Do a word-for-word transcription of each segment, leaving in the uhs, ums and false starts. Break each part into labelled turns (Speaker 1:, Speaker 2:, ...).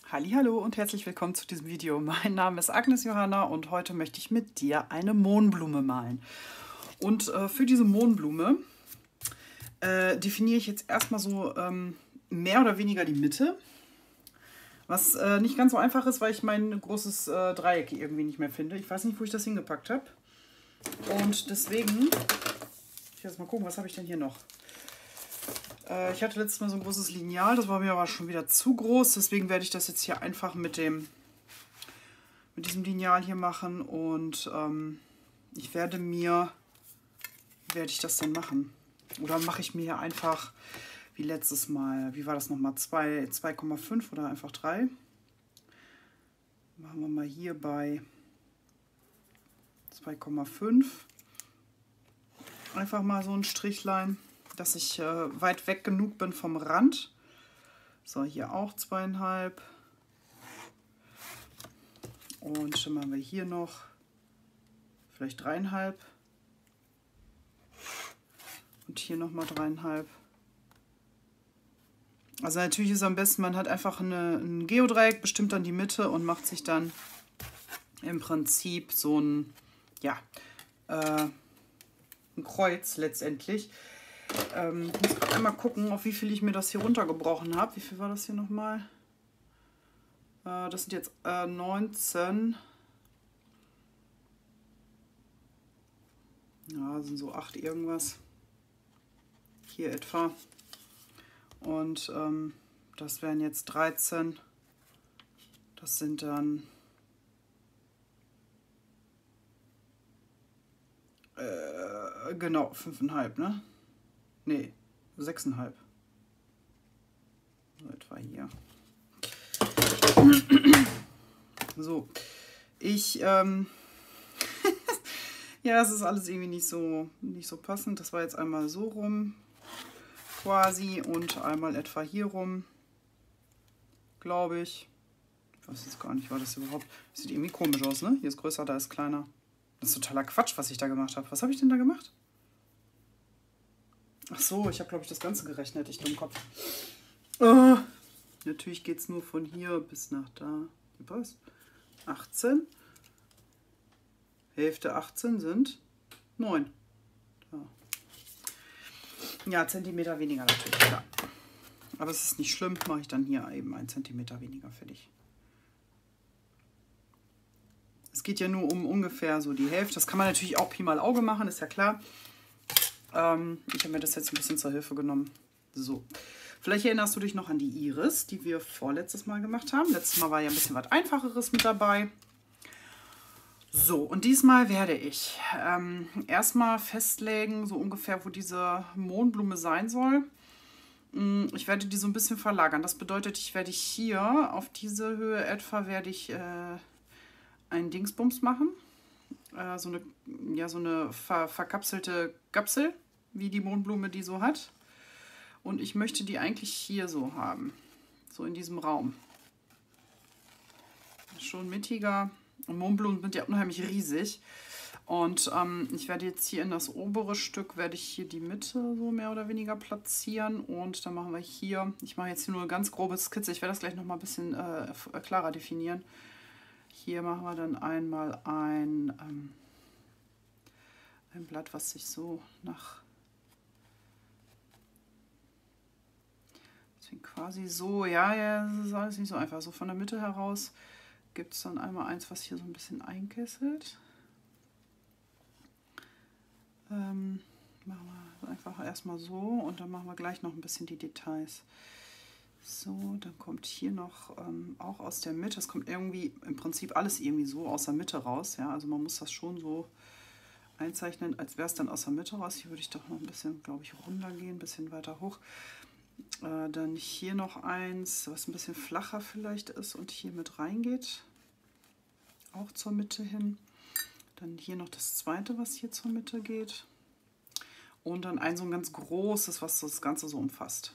Speaker 1: Hallihallo und herzlich willkommen zu diesem Video. Mein Name ist Agnes Johanna und heute möchte ich mit dir eine Mohnblume malen. Und äh, für diese Mohnblume äh, definiere ich jetzt erstmal so ähm, mehr oder weniger die Mitte. Was äh, nicht ganz so einfach ist, weil ich mein großes äh, Dreieck irgendwie nicht mehr finde. Ich weiß nicht, wo ich das hingepackt habe. Und deswegen, ich will jetzt mal gucken, was habe ich denn hier noch? Ich hatte letztes Mal so ein großes Lineal, das war mir aber schon wieder zu groß. Deswegen werde ich das jetzt hier einfach mit dem mit diesem Lineal hier machen. Und ähm, ich werde mir, wie werde ich das denn machen? Oder mache ich mir hier einfach, wie letztes Mal, wie war das nochmal, zwei Komma fünf oder einfach drei? Machen wir mal hier bei zwei Komma fünf. Einfach mal so ein Strichlein, dass ich äh, weit weg genug bin vom Rand. So, hier auch zweieinhalb. Und dann machen wir hier noch vielleicht dreieinhalb. Und hier nochmal dreieinhalb. Also natürlich ist es am besten, man hat einfach eine, ein Geodreieck, bestimmt dann die Mitte und macht sich dann im Prinzip so ein, ja, äh, ein Kreuz letztendlich. Ähm, ich muss einmal gucken, auf wie viel ich mir das hier runtergebrochen habe. Wie viel war das hier nochmal? Äh, das sind jetzt äh, neunzehn. Ja, das sind so acht irgendwas. Hier etwa. Und ähm, das wären jetzt dreizehn. Das sind dann äh, genau fünfeinhalb, ne? Nee, sechseinhalb. So etwa hier. So, ich, ähm, ja, es ist alles irgendwie nicht so, nicht so passend. Das war jetzt einmal so rum, quasi, und einmal etwa hier rum, glaube ich. Ich weiß jetzt gar nicht, war das überhaupt, das sieht irgendwie komisch aus, ne? Hier ist größer, da ist kleiner. Das ist totaler Quatsch, was ich da gemacht habe. Was habe ich denn da gemacht? Ach so, ich habe, glaube ich, das Ganze gerechnet. Ich Dummkopf. Oh, natürlich geht es nur von hier bis nach da. Was? achtzehn. Hälfte achtzehn sind neun. Ja, ja, Zentimeter weniger natürlich, klar. Aber es ist nicht schlimm, mache ich dann hier eben einen Zentimeter weniger fertig. Es geht ja nur um ungefähr so die Hälfte. Das kann man natürlich auch Pi mal Auge machen, ist ja klar. Ähm, ich habe mir das jetzt ein bisschen zur Hilfe genommen. So, vielleicht erinnerst du dich noch an die Iris, die wir vorletztes Mal gemacht haben. Letztes Mal war ja ein bisschen was Einfacheres mit dabei. So, und diesmal werde ich ähm, erstmal festlegen, so ungefähr, wo diese Mohnblume sein soll. Ich werde die so ein bisschen verlagern. Das bedeutet, ich werde hier auf diese Höhe etwa werde ich äh, einen Dingsbums machen. Äh, so eine, ja, so eine ver verkapselte Kapsel, wie die Mohnblume die so hat. Und ich möchte die eigentlich hier so haben. So in diesem Raum. Schon mittiger. Und Mohnblumen sind ja unheimlich riesig. Und ähm, ich werde jetzt hier in das obere Stück, werde ich hier die Mitte so mehr oder weniger platzieren. Und dann machen wir hier, ich mache jetzt hier nur eine ganz grobe Skizze. Ich werde das gleich nochmal ein bisschen äh, klarer definieren. Hier machen wir dann einmal ein, ähm, ein Blatt, was sich so nach... Deswegen quasi so, ja, ja, das ist alles nicht so einfach. So von der Mitte heraus gibt es dann einmal eins, was hier so ein bisschen einkesselt. Ähm, machen wir einfach erstmal so und dann machen wir gleich noch ein bisschen die Details. So, dann kommt hier noch ähm, auch aus der Mitte, es kommt irgendwie im Prinzip alles irgendwie so aus der Mitte raus. Ja, also man muss das schon so einzeichnen, als wäre es dann aus der Mitte raus. Hier würde ich doch noch ein bisschen, glaube ich, runter gehen, ein bisschen weiter hoch. Äh, dann hier noch eins, was ein bisschen flacher vielleicht ist und hier mit reingeht. Auch zur Mitte hin. Dann hier noch das zweite, was hier zur Mitte geht. Und dann ein so ein ganz großes, was das Ganze so umfasst.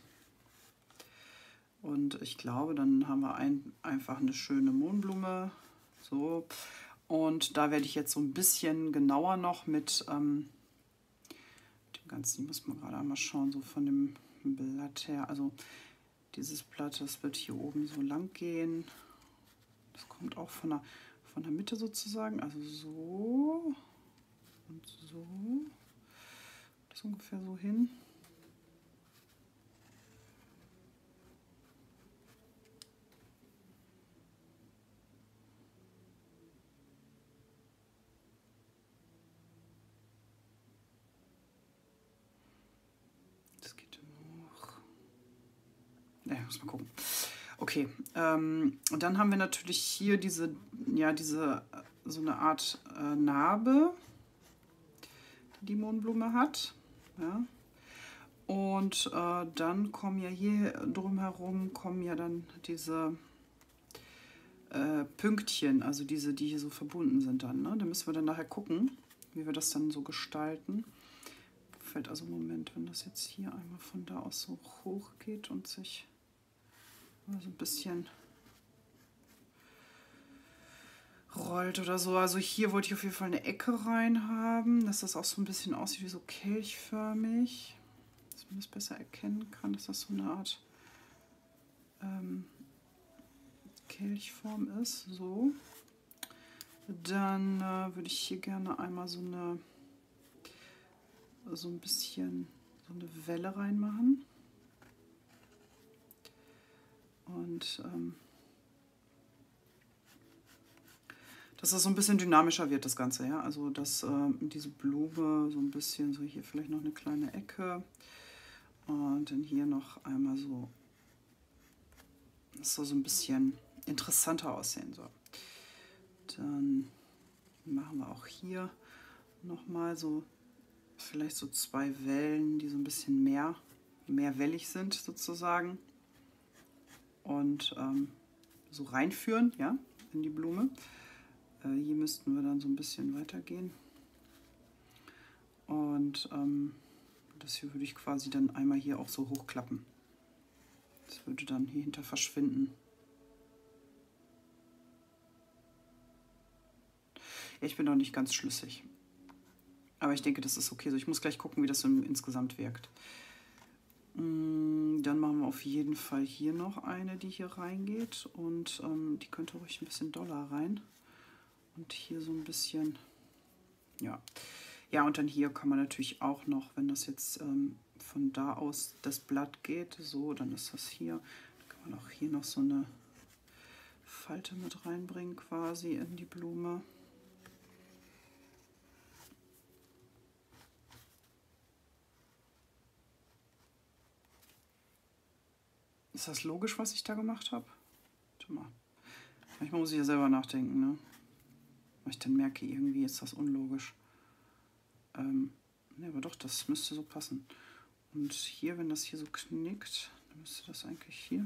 Speaker 1: Und ich glaube, dann haben wir ein, einfach eine schöne Mohnblume. So. Und da werde ich jetzt so ein bisschen genauer noch mit ähm, dem Ganzen, die muss man gerade einmal schauen, so von dem Blatt her. Also dieses Blatt, das wird hier oben so lang gehen. Das kommt auch von der, von der Mitte sozusagen, also so und so. Das ungefähr so hin. Das geht immer hoch. Ja, muss mal gucken. Okay, ähm, und dann haben wir natürlich hier diese, ja, diese, so eine Art äh, Narbe, die die Mohnblume hat. Ja. Und äh, dann kommen ja hier drumherum, kommen ja dann diese äh, Pünktchen, also diese, die hier so verbunden sind dann. Ne? Da müssen wir dann nachher gucken, wie wir das dann so gestalten. Fällt also, Moment, wenn das jetzt hier einmal von da aus so hoch geht und sich so ein bisschen rollt oder so. Also hier wollte ich auf jeden Fall eine Ecke rein haben, dass das auch so ein bisschen aussieht wie so kelchförmig. Dass man das besser erkennen kann, dass das so eine Art ähm, Kelchform ist. So. Dann äh, würde ich hier gerne einmal so eine so ein bisschen so eine Welle reinmachen. Und ähm, dass das so ein bisschen dynamischer wird, das Ganze, ja. Also dass äh, diese Blume so ein bisschen, so hier vielleicht noch eine kleine Ecke und dann hier noch einmal so, dass so so ein bisschen interessanter aussehen soll. Dann machen wir auch hier nochmal so vielleicht so zwei Wellen, die so ein bisschen mehr, mehr wellig sind sozusagen. Und ähm, so reinführen, ja, in die Blume. Äh, hier müssten wir dann so ein bisschen weitergehen. Und ähm, das hier würde ich quasi dann einmal hier auch so hochklappen. Das würde dann hier hinter verschwinden. Ja, ich bin noch nicht ganz schlüssig. Aber ich denke, das ist okay. Also ich muss gleich gucken, wie das im, insgesamt wirkt. Dann machen wir auf jeden Fall hier noch eine, die hier reingeht. Und ähm, die könnte ruhig ein bisschen doller rein. Und hier so ein bisschen, ja. Ja, und dann hier kann man natürlich auch noch, wenn das jetzt ähm, von da aus das Blatt geht, so, dann ist das hier. Dann kann man auch hier noch so eine Falte mit reinbringen quasi in die Blume. Ist das logisch, was ich da gemacht habe? Warte mal. Manchmal muss ich ja selber nachdenken, ne? Weil ich dann merke, irgendwie ist das unlogisch. Ähm, ne, aber doch, das müsste so passen. Und hier, wenn das hier so knickt, dann müsste das eigentlich hier.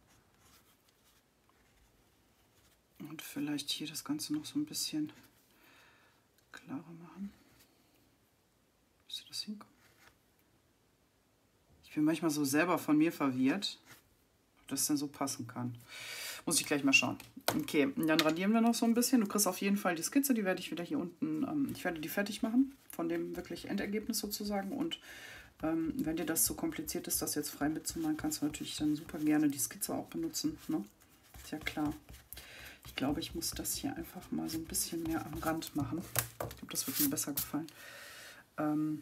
Speaker 1: Und vielleicht hier das Ganze noch so ein bisschen klarer machen. Müsste das hinkommen? Ich bin manchmal so selber von mir verwirrt, ob das denn so passen kann. Muss ich gleich mal schauen. Okay, und dann radieren wir noch so ein bisschen. Du kriegst auf jeden Fall die Skizze, die werde ich wieder hier unten, ähm, ich werde die fertig machen, von dem wirklich Endergebnis sozusagen. Und ähm, wenn dir das zu kompliziert ist, das jetzt frei mitzumalen, kannst du natürlich dann super gerne die Skizze auch benutzen. Ne? Ist ja klar. Ich glaube, ich muss das hier einfach mal so ein bisschen mehr am Rand machen. Ich glaube, das wird mir besser gefallen. Ähm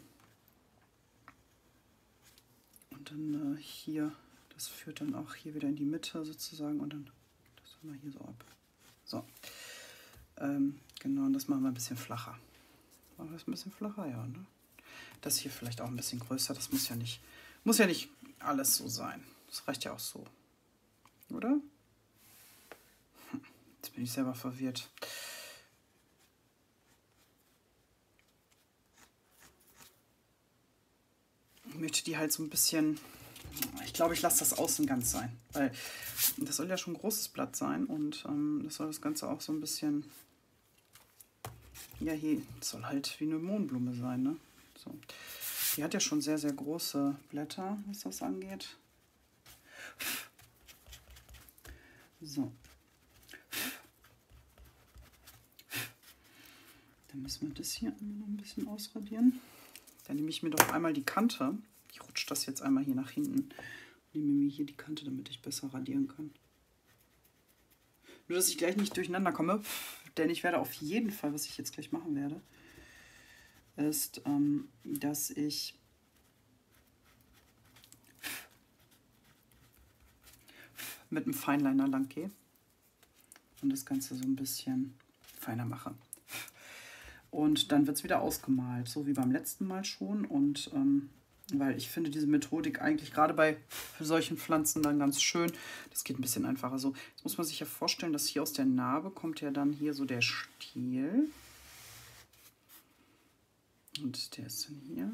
Speaker 1: und dann äh, hier, das führt dann auch hier wieder in die Mitte sozusagen und dann das haben wir hier so ab. So, ähm, genau, und das machen wir ein bisschen flacher. Machen wir das ein bisschen flacher, ja, ne? Das hier vielleicht auch ein bisschen größer, das muss ja nicht, muss ja nicht alles so sein. Das reicht ja auch so, oder? Hm, jetzt bin ich selber verwirrt. Ich möchte die halt so ein bisschen, ich glaube, ich lasse das außen ganz sein, weil das soll ja schon ein großes Blatt sein und ähm, das soll das Ganze auch so ein bisschen, ja, hier soll halt wie eine Mohnblume sein, ne? So. Die hat ja schon sehr, sehr große Blätter, was das angeht. So. Dann müssen wir das hier noch ein bisschen ausradieren. Dann nehme ich mir doch einmal die Kante. Ich rutsche das jetzt einmal hier nach hinten. nehme mir hier die Kante, damit ich besser radieren kann. Nur, dass ich gleich nicht durcheinander komme, denn ich werde auf jeden Fall, was ich jetzt gleich machen werde, ist, ähm, dass ich mit einem Feinliner lang gehe und das Ganze so ein bisschen feiner mache. Und dann wird es wieder ausgemalt, so wie beim letzten Mal schon. Und ähm, weil ich finde diese Methodik eigentlich gerade bei solchen Pflanzen dann ganz schön. Das geht ein bisschen einfacher so. Jetzt muss man sich ja vorstellen, dass hier aus der Narbe kommt ja dann hier so der Stiel. Und der ist dann hier.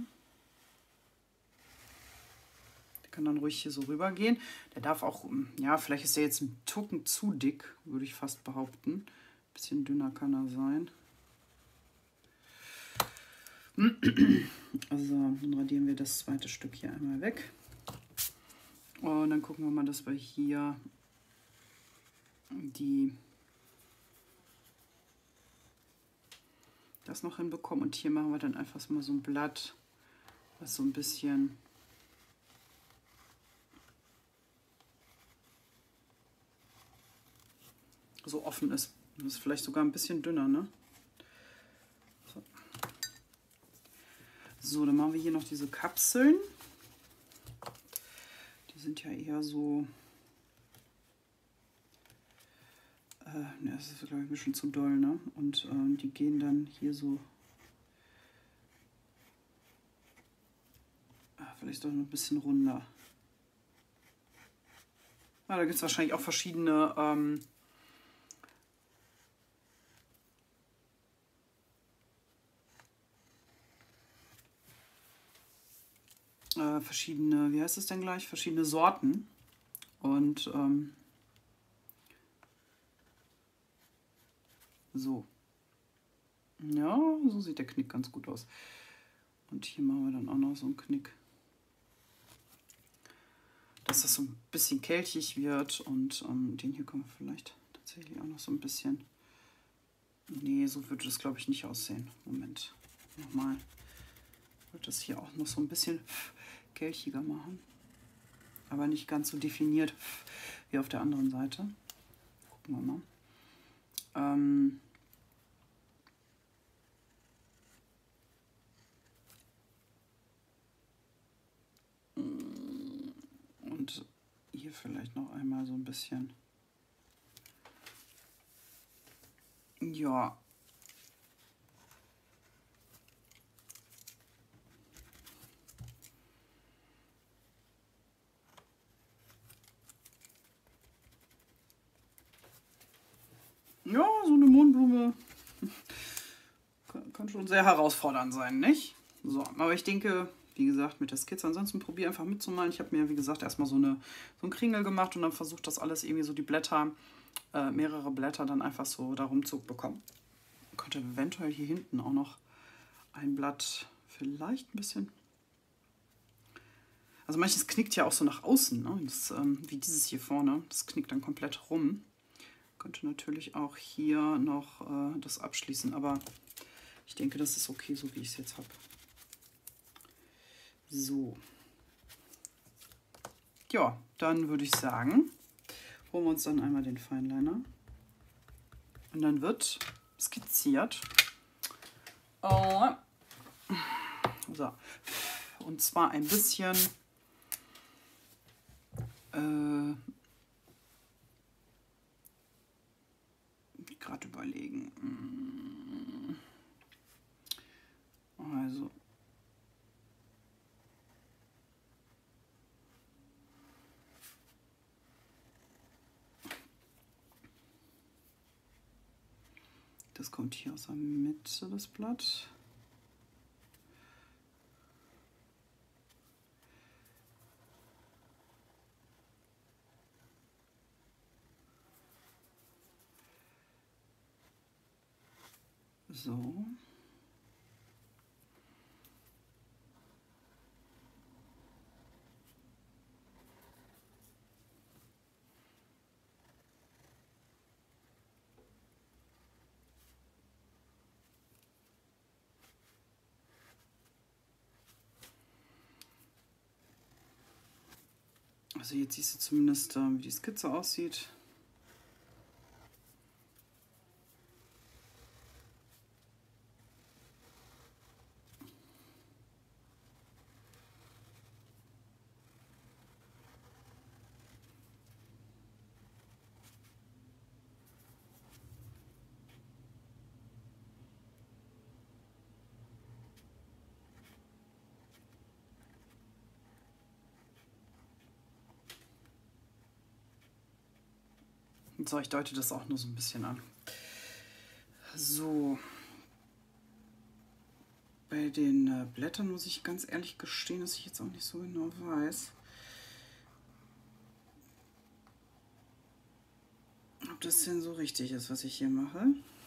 Speaker 1: Der kann dann ruhig hier so rüber gehen. Der darf auch, ja, vielleicht ist der jetzt ein Tucken zu dick, würde ich fast behaupten. Ein bisschen dünner kann er sein. Also, dann radieren wir das zweite Stück hier einmal weg. Und dann gucken wir mal, dass wir hier die das noch hinbekommen. Und hier machen wir dann einfach mal so ein Blatt, was so ein bisschen so offen ist. Das ist vielleicht sogar ein bisschen dünner, ne? So. So, dann machen wir hier noch diese Kapseln. Die sind ja eher so... Äh, ne, das ist, glaube ich, ein bisschen zu doll, ne? Und äh, die gehen dann hier so... Äh, vielleicht doch noch ein bisschen runder. Ah, da gibt es wahrscheinlich auch verschiedene... Ähm, Äh, verschiedene, wie heißt es denn gleich? Verschiedene Sorten. Und ähm, so. Ja, so sieht der Knick ganz gut aus. Und hier machen wir dann auch noch so einen Knick. Dass das so ein bisschen kelchig wird. Und ähm, den hier können wir vielleicht tatsächlich auch noch so ein bisschen... Nee, so würde das, glaube ich, nicht aussehen. Moment, nochmal. Ich würde das hier auch noch so ein bisschen kelchiger machen. Aber nicht ganz so definiert wie auf der anderen Seite. Gucken wir mal. Ähm Und hier vielleicht noch einmal so ein bisschen. Ja. Ja, so eine Mohnblume kann schon sehr herausfordernd sein, nicht? So, aber ich denke, wie gesagt, mit der Skizze, ansonsten probiere einfach mitzumalen. Ich habe mir, wie gesagt, erstmal so, eine, so einen Kringel gemacht und dann versucht, das alles irgendwie so die Blätter, äh, mehrere Blätter dann einfach so darum zu bekommen. Ich könnte eventuell hier hinten auch noch ein Blatt vielleicht ein bisschen... Also manches knickt ja auch so nach außen, ne? Das, ähm, wie dieses hier vorne, das knickt dann komplett rum. Könnte natürlich auch hier noch äh, das abschließen, aber ich denke, das ist okay, so wie ich es jetzt habe. So. Ja, dann würde ich sagen, holen wir uns dann einmal den Feinliner. Und dann wird skizziert. Oh. So. Und zwar ein bisschen... Äh, gerade überlegen. Also das kommt hier aus der Mitte, das Blatt. So. Also jetzt siehst du zumindest, äh, wie die Skizze aussieht. So, ich deute das auch nur so ein bisschen an. So. Bei den äh, Blättern muss ich ganz ehrlich gestehen, dass ich jetzt auch nicht so genau weiß, ob das denn so richtig ist, was ich hier mache.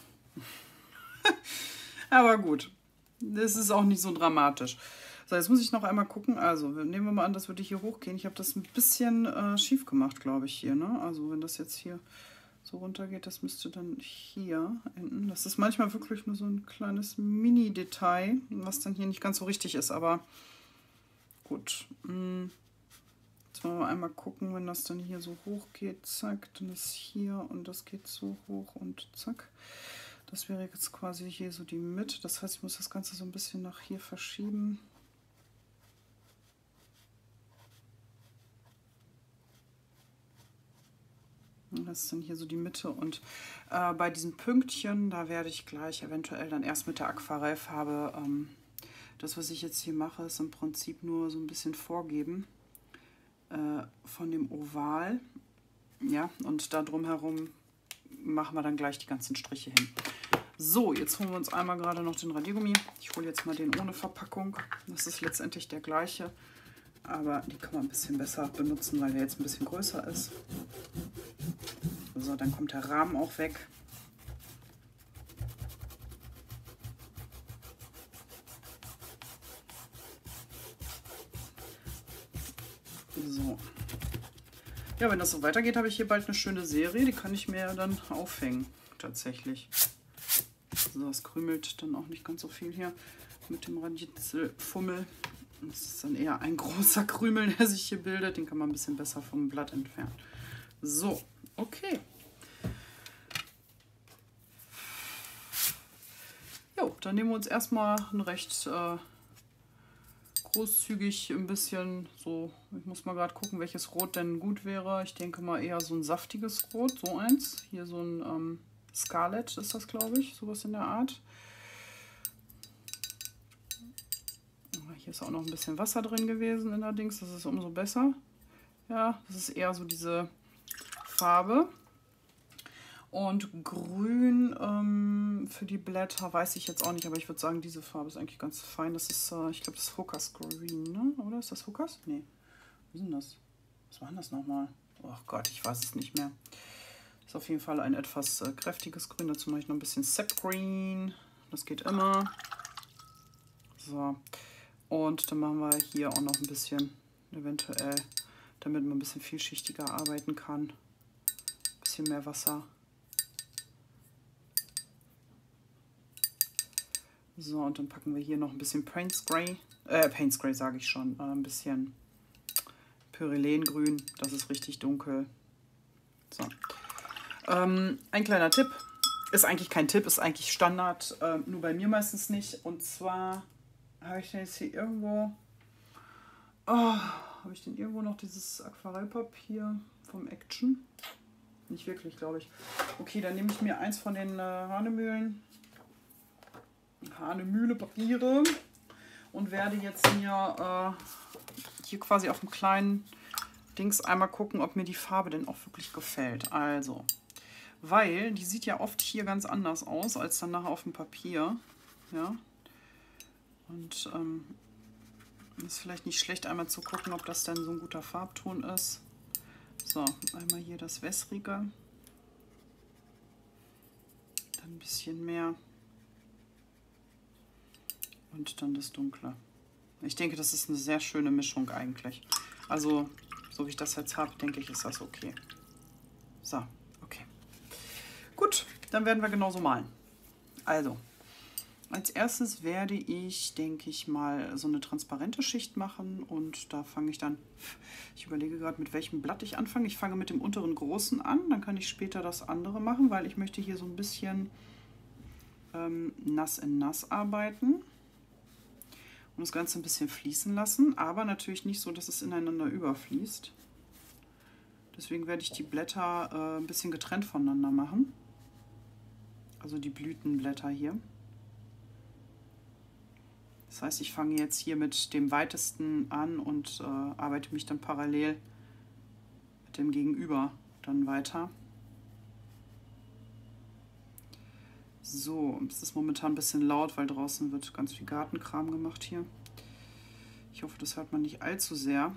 Speaker 1: Aber gut, das ist auch nicht so dramatisch. So, jetzt muss ich noch einmal gucken. Also, nehmen wir mal an, das würde hier hochgehen. Ich habe das ein bisschen äh, schief gemacht, glaube ich, hier. Ne? Also, wenn das jetzt hier so runter geht, das müsste dann hier enden. Das ist manchmal wirklich nur so ein kleines Mini-Detail, was dann hier nicht ganz so richtig ist. Aber gut. Jetzt wollen wir einmal gucken, wenn das dann hier so hoch geht. Zack, dann ist hier und das geht so hoch und zack. Das wäre jetzt quasi hier so die Mitte. Das heißt, ich muss das Ganze so ein bisschen nach hier verschieben. Das ist dann hier so die Mitte. Und äh, bei diesen Pünktchen, da werde ich gleich eventuell dann erst mit der Aquarellfarbe, ähm, das, was ich jetzt hier mache, ist im Prinzip nur so ein bisschen vorgeben äh, von dem Oval. Ja, und da drumherum machen wir dann gleich die ganzen Striche hin. So, jetzt holen wir uns einmal gerade noch den Radiergummi. Ich hole jetzt mal den ohne Verpackung. Das ist letztendlich der gleiche, aber die kann man ein bisschen besser benutzen, weil der jetzt ein bisschen größer ist. So, dann kommt der Rahmen auch weg. So. Ja, wenn das so weitergeht, habe ich hier bald eine schöne Serie. Die kann ich mir dann aufhängen, tatsächlich. So, das krümelt dann auch nicht ganz so viel hier mit dem Radierfummel. Das ist dann eher ein großer Krümel, der sich hier bildet. Den kann man ein bisschen besser vom Blatt entfernen. So, okay. Jo, dann nehmen wir uns erstmal ein recht äh, großzügig ein bisschen so, ich muss mal gerade gucken, welches Rot denn gut wäre. Ich denke mal eher so ein saftiges Rot, so eins. Hier so ein ähm, Scarlet ist das, glaube ich, sowas in der Art. Hier ist auch noch ein bisschen Wasser drin gewesen allerdings, das ist umso besser. Ja, das ist eher so diese Farbe. Und grün ähm, für die Blätter weiß ich jetzt auch nicht, aber ich würde sagen, diese Farbe ist eigentlich ganz fein. Das ist, äh, ich glaube, das ist Hookers Green, ne? Oder ist das Hookers? Nee. Was ist denn das? Was war denn das nochmal? Oh Gott, ich weiß es nicht mehr. Ist auf jeden Fall ein etwas äh, kräftiges Grün. Dazu mache ich noch ein bisschen Sap Green. Das geht immer. So. Und dann machen wir hier auch noch ein bisschen, eventuell, damit man ein bisschen vielschichtiger arbeiten kann. Ein bisschen mehr Wasser. So, und dann packen wir hier noch ein bisschen Paint Spray, äh, Paint Spray sage ich schon, äh, ein bisschen Pyrelengrün, das ist richtig dunkel. So. Ähm, ein kleiner Tipp, ist eigentlich kein Tipp, ist eigentlich Standard, äh, nur bei mir meistens nicht. Und zwar habe ich denn jetzt hier irgendwo, oh, habe ich denn irgendwo noch dieses Aquarellpapier vom Action? Nicht wirklich, glaube ich. Okay, dann nehme ich mir eins von den äh, Hanemühlen. Hanemühle Papiere und werde jetzt mir äh, hier quasi auf dem kleinen Dings einmal gucken, ob mir die Farbe denn auch wirklich gefällt. Also, weil die sieht ja oft hier ganz anders aus als dann nachher auf dem Papier. Ja. Und ähm, ist vielleicht nicht schlecht, einmal zu gucken, ob das denn so ein guter Farbton ist. So, einmal hier das Wässrige. Dann ein bisschen mehr. Und dann das Dunkle. Ich denke, das ist eine sehr schöne Mischung eigentlich. Also, so wie ich das jetzt habe, denke ich, ist das okay. So, okay. Gut, dann werden wir genauso malen. Also, Als erstes werde ich, denke ich mal, so eine transparente Schicht machen und da fange ich dann, ich überlege gerade, mit welchem Blatt ich anfange. Ich fange mit dem unteren großen an, dann kann ich später das andere machen, weil ich möchte hier so ein bisschen ähm, nass in nass arbeiten und das Ganze ein bisschen fließen lassen, aber natürlich nicht so, dass es ineinander überfließt. Deswegen werde ich die Blätter äh, ein bisschen getrennt voneinander machen, also die Blütenblätter hier. Das heißt, ich fange jetzt hier mit dem weitesten an und äh, arbeite mich dann parallel mit dem Gegenüber dann weiter. So, es ist momentan ein bisschen laut, weil draußen wird ganz viel Gartenkram gemacht hier. Ich hoffe, das hört man nicht allzu sehr.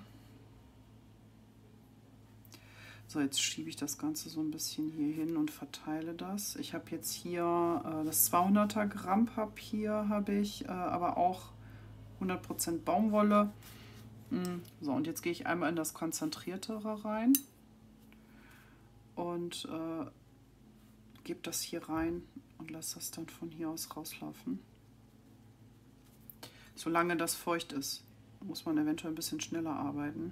Speaker 1: So, jetzt schiebe ich das Ganze so ein bisschen hier hin und verteile das. Ich habe jetzt hier äh, das zweihunderter Gramm Papier, habe ich, äh, aber auch hundert Prozent Baumwolle. Mm, so, und jetzt gehe ich einmal in das Konzentriertere rein und äh, gebe das hier rein und lasse das dann von hier aus rauslaufen. Solange das feucht ist, muss man eventuell ein bisschen schneller arbeiten,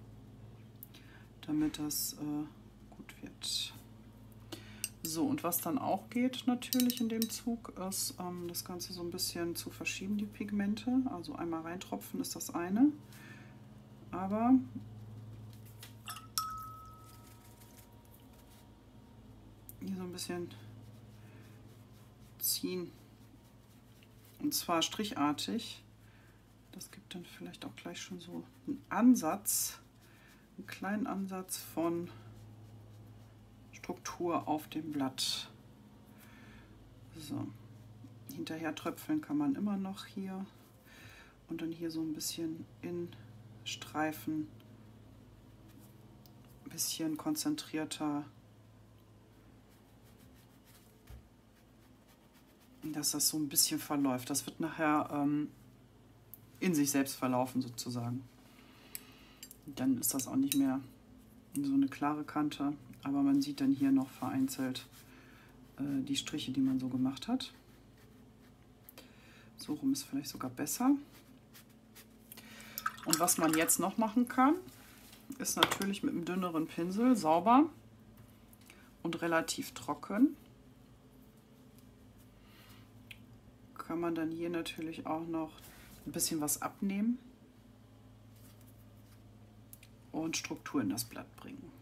Speaker 1: damit das äh, gut wird. So, und was dann auch geht natürlich in dem Zug, ist ähm, das Ganze so ein bisschen zu verschieben, die Pigmente. Also einmal reintropfen ist das eine, aber hier so ein bisschen ziehen, und zwar strichartig. Das gibt dann vielleicht auch gleich schon so einen Ansatz, einen kleinen Ansatz von Struktur auf dem Blatt. So, hinterher tröpfeln kann man immer noch hier und dann hier so ein bisschen in Streifen, ein bisschen konzentrierter, dass das so ein bisschen verläuft. Das wird nachher ähm, in sich selbst verlaufen sozusagen. Dann ist das auch nicht mehr so eine klare Kante, aber man sieht dann hier noch vereinzelt äh, die Striche, die man so gemacht hat. So rum ist vielleicht sogar besser. Und was man jetzt noch machen kann, ist natürlich mit einem dünneren Pinsel sauber und relativ trocken. Kann man dann hier natürlich auch noch ein bisschen was abnehmen und Struktur in das Blatt bringen.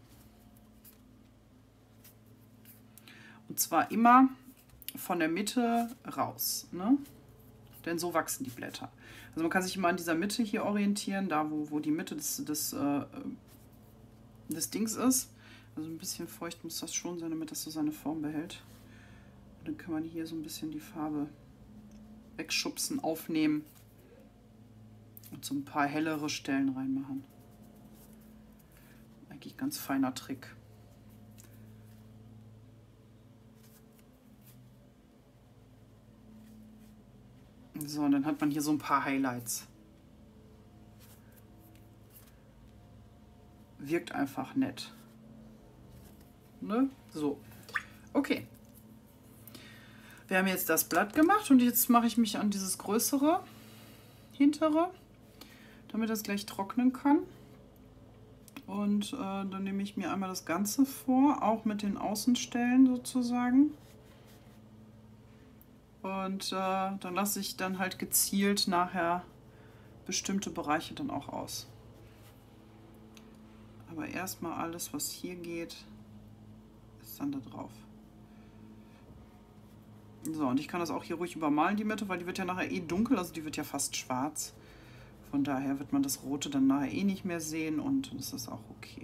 Speaker 1: Und zwar immer von der Mitte raus, ne? Denn so wachsen die Blätter. Also man kann sich immer an dieser Mitte hier orientieren, da wo, wo die Mitte des, des, äh, des Dings ist. Also ein bisschen feucht muss das schon sein, damit das so seine Form behält. Und dann kann man hier so ein bisschen die Farbe wegschubsen, aufnehmen und so ein paar hellere Stellen reinmachen. Eigentlich ganz feiner Trick. So, und dann hat man hier so ein paar Highlights. Wirkt einfach nett. Ne? So. Okay. Wir haben jetzt das Blatt gemacht und jetzt mache ich mich an dieses größere hintere, damit das gleich trocknen kann. Und äh, dann nehme ich mir einmal das Ganze vor, auch mit den Außenstellen sozusagen. Und äh, dann lasse ich dann halt gezielt nachher bestimmte Bereiche dann auch aus. Aber erstmal alles, was hier geht, ist dann da drauf. So, und ich kann das auch hier ruhig übermalen, die Mitte, weil die wird ja nachher eh dunkel, also die wird ja fast schwarz. Von daher wird man das Rote dann nachher eh nicht mehr sehen und das ist auch okay.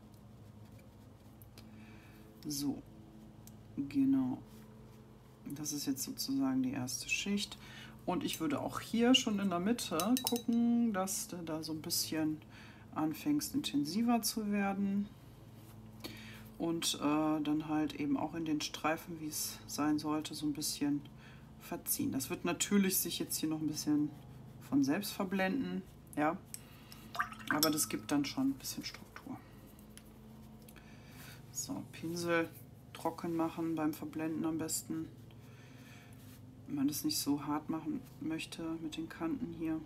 Speaker 1: So, genau. Das ist jetzt sozusagen die erste Schicht. Und ich würde auch hier schon in der Mitte gucken, dass du da so ein bisschen anfängst intensiver zu werden. Und äh, dann halt eben auch in den Streifen, wie es sein sollte, so ein bisschen verziehen. Das wird natürlich sich jetzt hier noch ein bisschen von selbst verblenden, ja, aber das gibt dann schon ein bisschen Struktur. So, Pinsel trocken machen beim Verblenden am besten. wenn man das nicht so hart machen möchte mit den Kanten hier.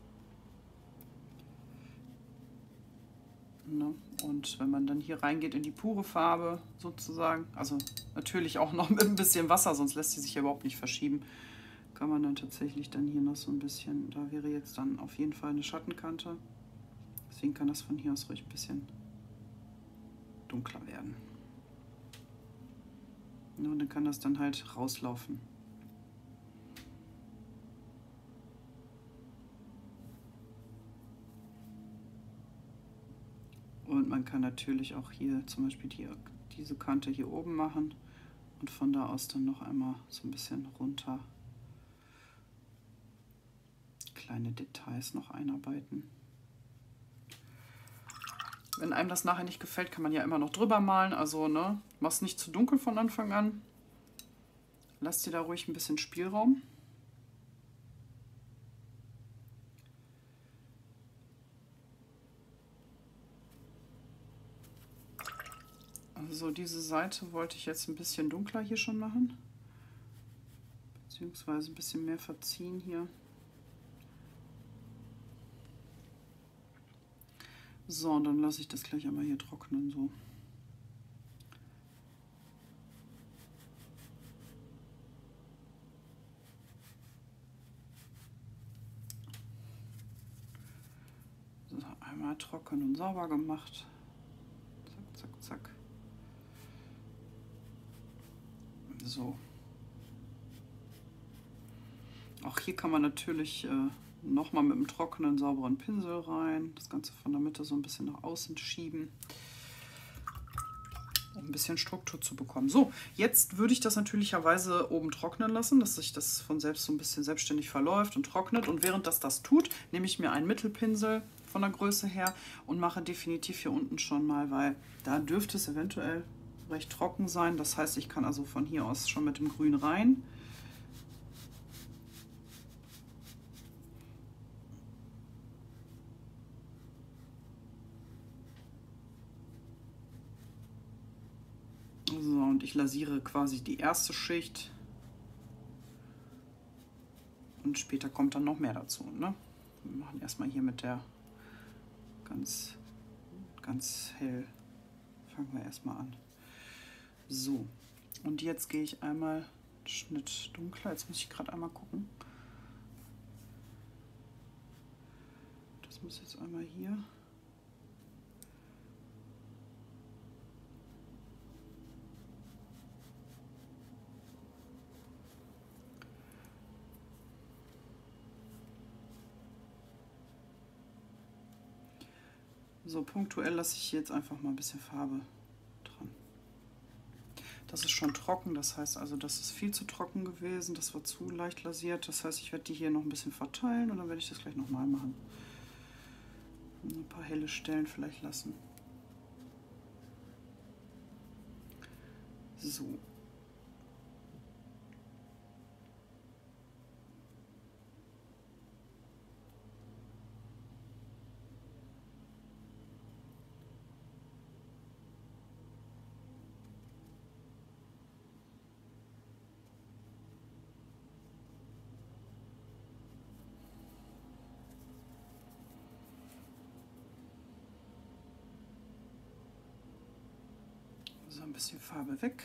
Speaker 1: Ne? Und wenn man dann hier reingeht in die pure Farbe sozusagen, also natürlich auch noch mit ein bisschen Wasser, sonst lässt sie sich ja überhaupt nicht verschieben, kann man dann tatsächlich dann hier noch so ein bisschen, da wäre jetzt dann auf jeden Fall eine Schattenkante. Deswegen kann das von hier aus ruhig ein bisschen dunkler werden. Ja, und dann kann das dann halt rauslaufen. Und man kann natürlich auch hier zum Beispiel die, diese Kante hier oben machen und von da aus dann noch einmal so ein bisschen runter kleine Details noch einarbeiten. Wenn einem das nachher nicht gefällt, kann man ja immer noch drüber malen. Also, ne, mach's nicht zu dunkel von Anfang an. Lass dir da ruhig ein bisschen Spielraum. Also diese Seite wollte ich jetzt ein bisschen dunkler hier schon machen. Beziehungsweise ein bisschen mehr verziehen hier. So, und dann lasse ich das gleich einmal hier trocknen, so. So, einmal trocken und sauber gemacht. Zack, zack, zack. So. Auch hier kann man natürlich äh, nochmal mit einem trockenen, sauberen Pinsel rein. Das Ganze von der Mitte so ein bisschen nach außen schieben, um ein bisschen Struktur zu bekommen. So, jetzt würde ich das natürlicherweise oben trocknen lassen, dass sich das von selbst so ein bisschen selbstständig verläuft und trocknet. Und während das das tut, nehme ich mir einen Mittelpinsel von der Größe her und mache definitiv hier unten schon mal, weil da dürfte es eventuell recht trocken sein. Das heißt, ich kann also von hier aus schon mit dem Grün rein. So, und ich lasiere quasi die erste Schicht und später kommt dann noch mehr dazu. Ne? Wir machen erstmal hier mit der ganz, ganz hell, fangen wir erstmal an. So, und jetzt gehe ich einmal Schnitt dunkler. Jetzt muss ich gerade einmal gucken. Das muss jetzt einmal hier. So, punktuell lasse ich jetzt einfach mal ein bisschen Farbe dran. Das ist schon trocken, das heißt also, das ist viel zu trocken gewesen, das war zu leicht lasiert. Das heißt, ich werde die hier noch ein bisschen verteilen und dann werde ich das gleich nochmal machen. Ein paar helle Stellen vielleicht lassen. So. So, ein bisschen Farbe weg.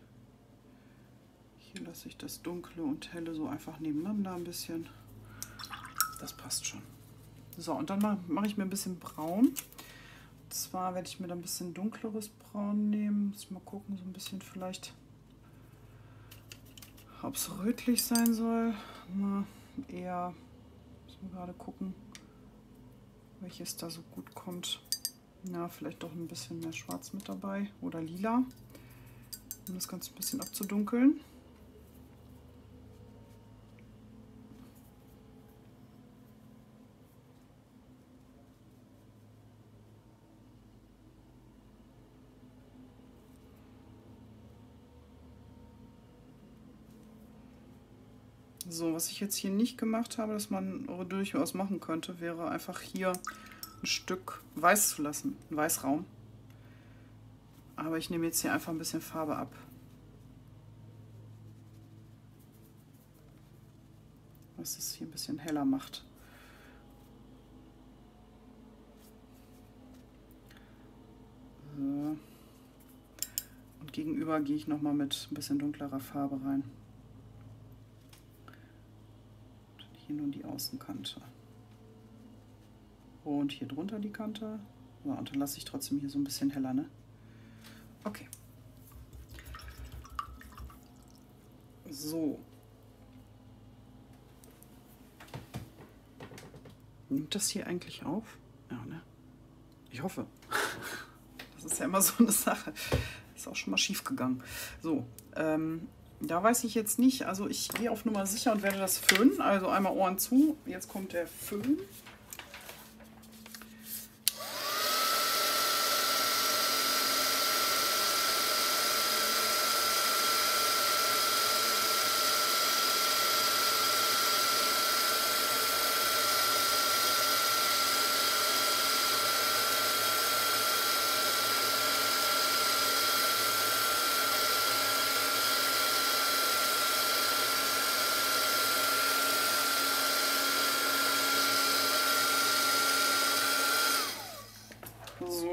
Speaker 1: Hier lasse ich das Dunkle und Helle so einfach nebeneinander ein bisschen. Das passt schon. So, und dann mache mach ich mir ein bisschen braun. Und zwar werde ich mir da ein bisschen dunkleres Braun nehmen. Muss mal gucken, so ein bisschen vielleicht, ob es rötlich sein soll. Na, eher, muss man gerade gucken, welches da so gut kommt. Ja, vielleicht doch ein bisschen mehr Schwarz mit dabei oder Lila, um das Ganze ein bisschen abzudunkeln. So, was ich jetzt hier nicht gemacht habe, das man durchaus machen könnte, wäre einfach hier ein Stück weiß zu lassen, ein Weißraum. Aber ich nehme jetzt hier einfach ein bisschen Farbe ab. dass es hier ein bisschen heller macht. So. Und gegenüber gehe ich nochmal mit ein bisschen dunklerer Farbe rein. Hier nun die Außenkante. Und hier drunter die Kante. So, und dann lasse ich trotzdem hier so ein bisschen heller, ne? Okay. So. Nimmt das hier eigentlich auf? Ja, ne? Ich hoffe. Das ist ja immer so eine Sache. Ist auch schon mal schief gegangen. So, ähm, da weiß ich jetzt nicht. Also ich gehe auf Nummer sicher und werde das föhnen. Also einmal Ohren zu. Jetzt kommt der Föhn. So.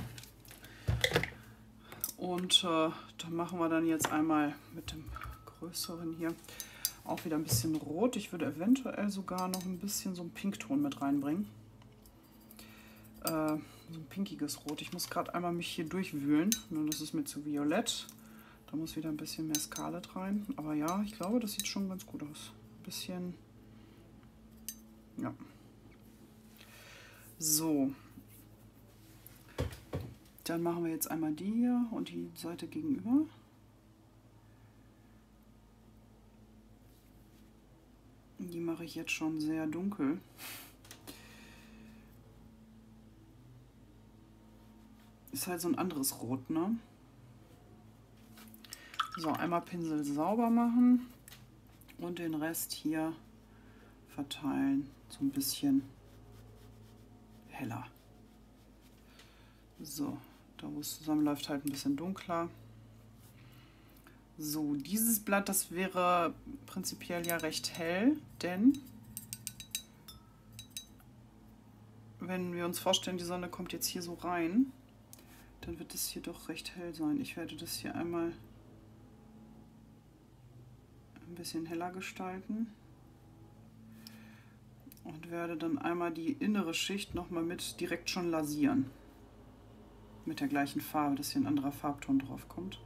Speaker 1: Und äh, dann machen wir dann jetzt einmal mit dem größeren hier auch wieder ein bisschen rot. Ich würde eventuell sogar noch ein bisschen so einen Pinkton mit reinbringen. Äh, ein pinkiges Rot. Ich muss gerade einmal mich hier durchwühlen. Das ist mir zu violett. Da muss wieder ein bisschen mehr Scarlet rein. Aber ja, ich glaube, das sieht schon ganz gut aus. Ein bisschen. Ja. So. Dann machen wir jetzt einmal die hier und die Seite gegenüber. Die mache ich jetzt schon sehr dunkel. Ist halt so ein anderes Rot, ne? So, einmal Pinsel sauber machen und den Rest hier verteilen, so ein bisschen heller. So, da wo es zusammenläuft, halt ein bisschen dunkler. So, dieses Blatt, das wäre prinzipiell ja recht hell, denn wenn wir uns vorstellen, die Sonne kommt jetzt hier so rein, dann wird es hier doch recht hell sein. Ich werde das hier einmal ein bisschen heller gestalten und werde dann einmal die innere Schicht nochmal mit direkt schon lasieren. Mit der gleichen Farbe, dass hier ein anderer Farbton drauf kommt.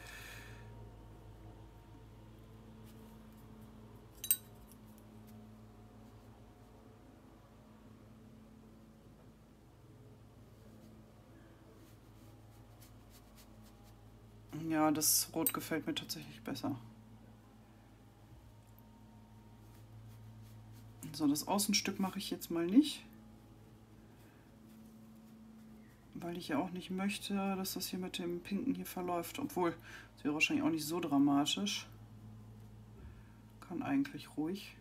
Speaker 1: Ja, das Rot gefällt mir tatsächlich besser. So, das Außenstück mache ich jetzt mal nicht. Weil ich ja auch nicht möchte, dass das hier mit dem Pinken hier verläuft. Obwohl, das wäre wahrscheinlich auch nicht so dramatisch. Kann eigentlich ruhig.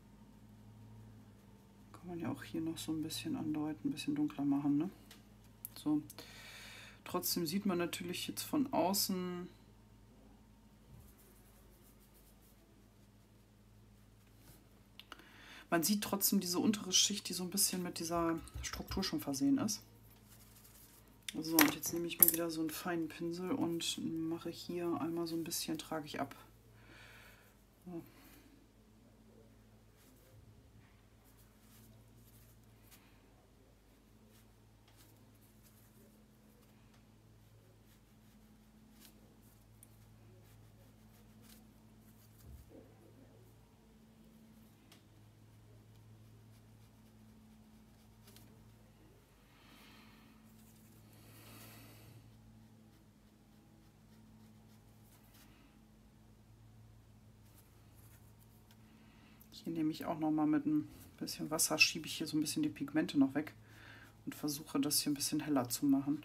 Speaker 1: Kann man ja auch hier noch so ein bisschen andeuten, ein bisschen dunkler machen, ne? So. Trotzdem sieht man natürlich jetzt von außen man sieht trotzdem diese untere Schicht, die so ein bisschen mit dieser Struktur schon versehen ist. So, und jetzt nehme ich mir wieder so einen feinen Pinsel und mache hier einmal so ein bisschen, trage ich ab. So. Hier nehme ich auch noch mal mit ein bisschen Wasser, schiebe ich hier so ein bisschen die Pigmente noch weg und versuche das hier ein bisschen heller zu machen.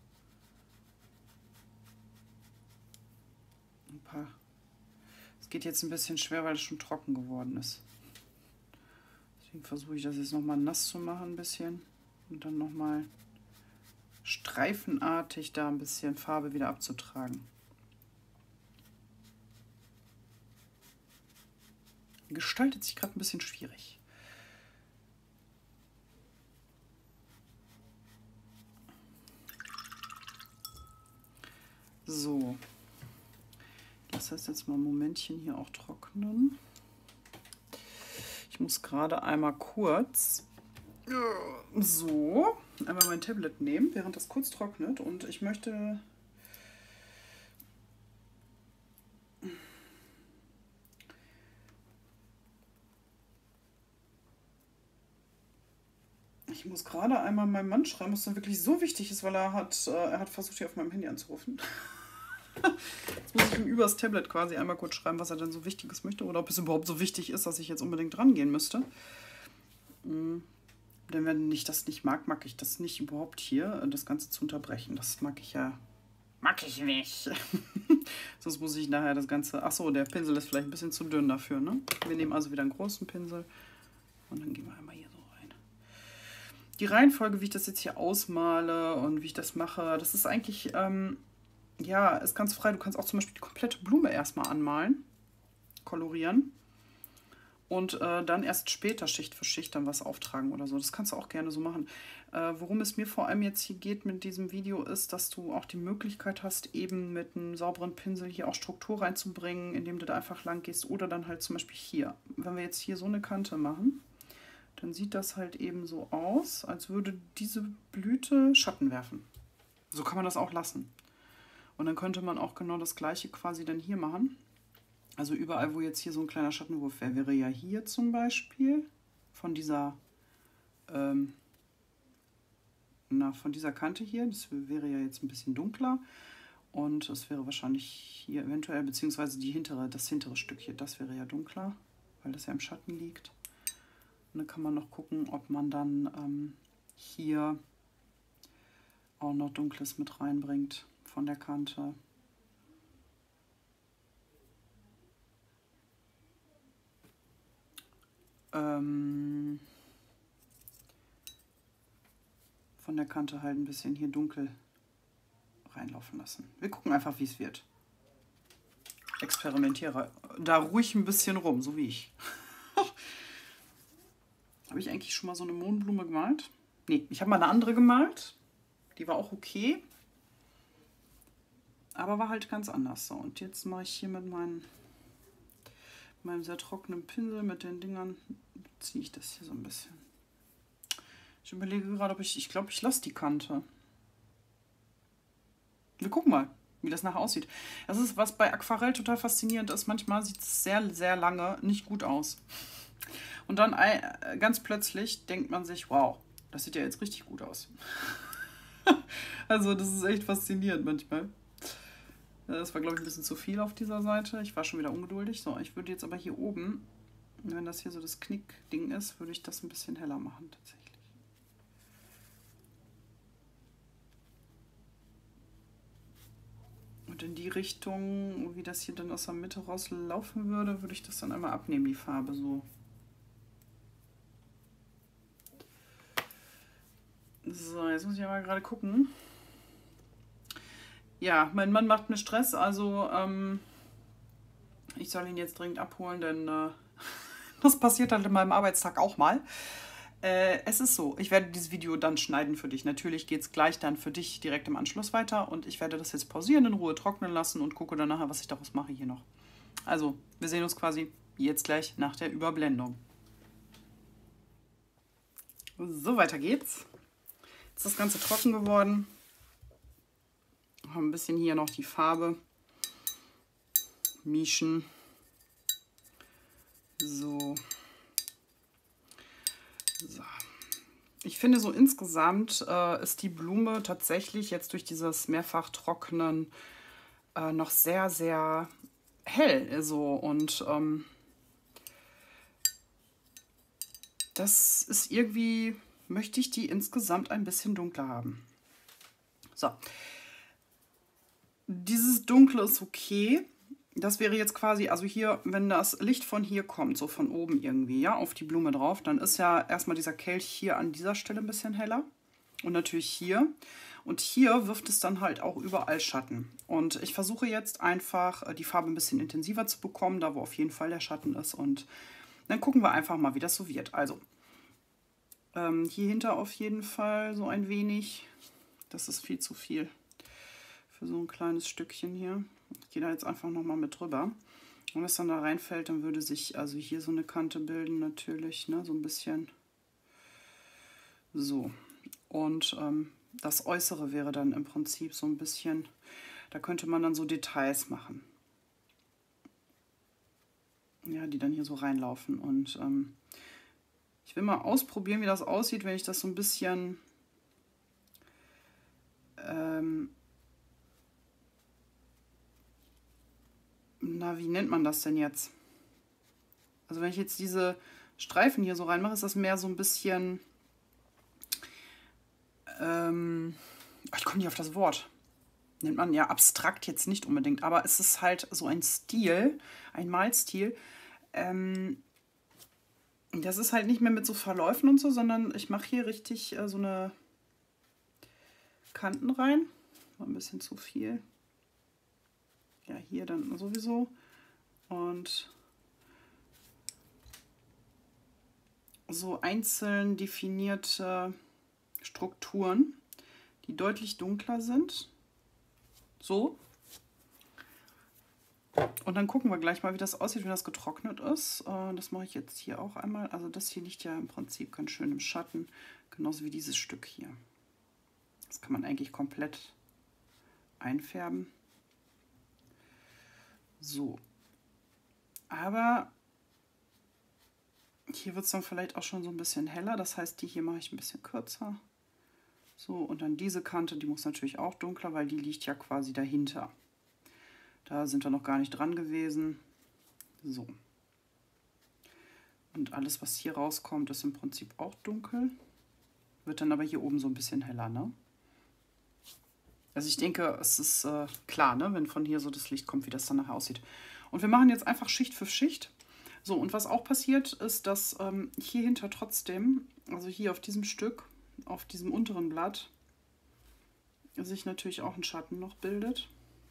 Speaker 1: Ein paar. Es geht jetzt ein bisschen schwer, weil es schon trocken geworden ist. Deswegen versuche ich das jetzt noch mal nass zu machen ein bisschen und dann noch mal streifenartig da ein bisschen Farbe wieder abzutragen. gestaltet sich gerade ein bisschen schwierig. So. Das heißt jetzt mal ein Momentchen hier auch trocknen. Ich muss gerade einmal kurz so einmal mein Tablet nehmen, während das kurz trocknet. Und ich möchte ich muss gerade einmal meinem Mann schreiben, was dann wirklich so wichtig ist, weil er hat, äh, er hat versucht, hier auf meinem Handy anzurufen. Jetzt muss ich ihm übers Tablet quasi einmal kurz schreiben, was er denn so Wichtiges möchte oder ob es überhaupt so wichtig ist, dass ich jetzt unbedingt rangehen müsste. Mhm. Denn wenn ich das nicht mag, mag ich das nicht überhaupt hier, das Ganze zu unterbrechen. Das mag ich ja, mag ich nicht. Sonst muss ich nachher das Ganze, achso, der Pinsel ist vielleicht ein bisschen zu dünn dafür, ne? Wir nehmen also wieder einen großen Pinsel und dann gehen wir einmal hier so rein. Die Reihenfolge, wie ich das jetzt hier ausmale und wie ich das mache, das ist eigentlich, ähm, ja, ist ganz frei. Du kannst auch zum Beispiel die komplette Blume erstmal anmalen, kolorieren und äh, dann erst später Schicht für Schicht dann was auftragen oder so. Das kannst du auch gerne so machen. Äh, worum es mir vor allem jetzt hier geht mit diesem Video ist, dass du auch die Möglichkeit hast, eben mit einem sauberen Pinsel hier auch Struktur reinzubringen, indem du da einfach lang gehst oder dann halt zum Beispiel hier. Wenn wir jetzt hier so eine Kante machen, dann sieht das halt eben so aus, als würde diese Blüte Schatten werfen. So kann man das auch lassen. Und dann könnte man auch genau das gleiche quasi dann hier machen. Also überall, wo jetzt hier so ein kleiner Schattenwurf wäre, wäre ja hier zum Beispiel von dieser, ähm, na, von dieser Kante hier. Das wäre ja jetzt ein bisschen dunkler. Und es wäre wahrscheinlich hier eventuell, beziehungsweise die hintere, das hintere Stück hier, das wäre ja dunkler, weil das ja im Schatten liegt. Und dann kann man noch gucken, ob man dann ähm, hier auch noch Dunkles mit reinbringt von der Kante. Ähm, von der Kante halt ein bisschen hier dunkel reinlaufen lassen. Wir gucken einfach, wie es wird. Experimentiere da ruhig ein bisschen rum, so wie ich. Habe ich eigentlich schon mal so eine Mohnblume gemalt? Nee, ich habe mal eine andere gemalt. Die war auch okay. Aber war halt ganz anders. So, und jetzt mache ich hier mit meinen, meinem sehr trockenen Pinsel, mit den Dingern, ziehe ich das hier so ein bisschen. Ich überlege gerade, ob ich, ich glaube, ich lasse die Kante. Wir gucken mal, wie das nachher aussieht. Das ist, was bei Aquarell total faszinierend ist. Manchmal sieht es sehr, sehr lange nicht gut aus. Und dann ganz plötzlich denkt man sich, wow, das sieht ja jetzt richtig gut aus. Also das ist echt faszinierend manchmal. Das war, glaube ich, ein bisschen zu viel auf dieser Seite. Ich war schon wieder ungeduldig. So, ich würde jetzt aber hier oben, wenn das hier so das Knickding ist, würde ich das ein bisschen heller machen tatsächlich. Und in die Richtung, wie das hier dann aus der Mitte rauslaufen würde, würde ich das dann einmal abnehmen, die Farbe so. So, jetzt muss ich aber gerade gucken. Ja, mein Mann macht mir Stress, also ähm, ich soll ihn jetzt dringend abholen, denn äh, das passiert halt in meinem Arbeitstag auch mal. Äh, es ist so, ich werde dieses Video dann schneiden für dich. Natürlich geht es gleich dann für dich direkt im Anschluss weiter und ich werde das jetzt pausieren, in Ruhe trocknen lassen und gucke dann nachher, was ich daraus mache hier noch. Also, wir sehen uns quasi jetzt gleich nach der Überblendung. So, weiter geht's. Jetzt ist das Ganze trocken geworden. Haben ein bisschen hier noch die Farbe mischen. So. So. Ich finde so insgesamt äh, ist die Blume tatsächlich jetzt durch dieses mehrfach Trocknen äh, noch sehr, sehr hell. So. Und ähm, das ist irgendwie, möchte ich die insgesamt ein bisschen dunkler haben. So. Dieses Dunkle ist okay. Das wäre jetzt quasi, also hier, wenn das Licht von hier kommt, so von oben irgendwie, ja, auf die Blume drauf, dann ist ja erstmal dieser Kelch hier an dieser Stelle ein bisschen heller. Und natürlich hier. Und hier wirft es dann halt auch überall Schatten. Und ich versuche jetzt einfach, die Farbe ein bisschen intensiver zu bekommen, da wo auf jeden Fall der Schatten ist. Und Dann gucken wir einfach mal, wie das so wird. Also, ähm, hier hinter auf jeden Fall so ein wenig. Das ist viel zu viel für so ein kleines Stückchen hier. Ich gehe da jetzt einfach nochmal mit drüber. Und wenn es dann da reinfällt, dann würde sich also hier so eine Kante bilden natürlich, ne, so ein bisschen. So. Und ähm, das Äußere wäre dann im Prinzip so ein bisschen, da könnte man dann so Details machen. Ja, die dann hier so reinlaufen. Und ähm, ich will mal ausprobieren, wie das aussieht, wenn ich das so ein bisschen ähm, na, wie nennt man das denn jetzt? Also wenn ich jetzt diese Streifen hier so reinmache, ist das mehr so ein bisschen, ähm, ich komme nicht auf das Wort. Nennt man ja abstrakt jetzt nicht unbedingt, aber es ist halt so ein Stil, ein Malstil. Ähm, das ist halt nicht mehr mit so Verläufen und so, sondern ich mache hier richtig äh, so eine Kanten rein. War ein bisschen zu viel. Ja, hier dann sowieso. Und so einzeln definierte Strukturen, die deutlich dunkler sind. So. Und dann gucken wir gleich mal, wie das aussieht, wenn das getrocknet ist. Das mache ich jetzt hier auch einmal. Also das hier liegt ja im Prinzip ganz schön im Schatten, genauso wie dieses Stück hier. Das kann man eigentlich komplett einfärben. So. Aber hier wird es dann vielleicht auch schon so ein bisschen heller. Das heißt, die hier mache ich ein bisschen kürzer. So, und dann diese Kante, die muss natürlich auch dunkler, weil die liegt ja quasi dahinter. Da sind wir noch gar nicht dran gewesen. So. Und alles, was hier rauskommt, ist im Prinzip auch dunkel. Wird dann aber hier oben so ein bisschen heller, ne? Also ich denke, es ist äh, klar, ne, wenn von hier so das Licht kommt, wie das dann nachher aussieht. Und wir machen jetzt einfach Schicht für Schicht. So, und was auch passiert, ist, dass ähm, hier hinter trotzdem, also hier auf diesem Stück, auf diesem unteren Blatt, sich natürlich auch ein Schatten noch bildet.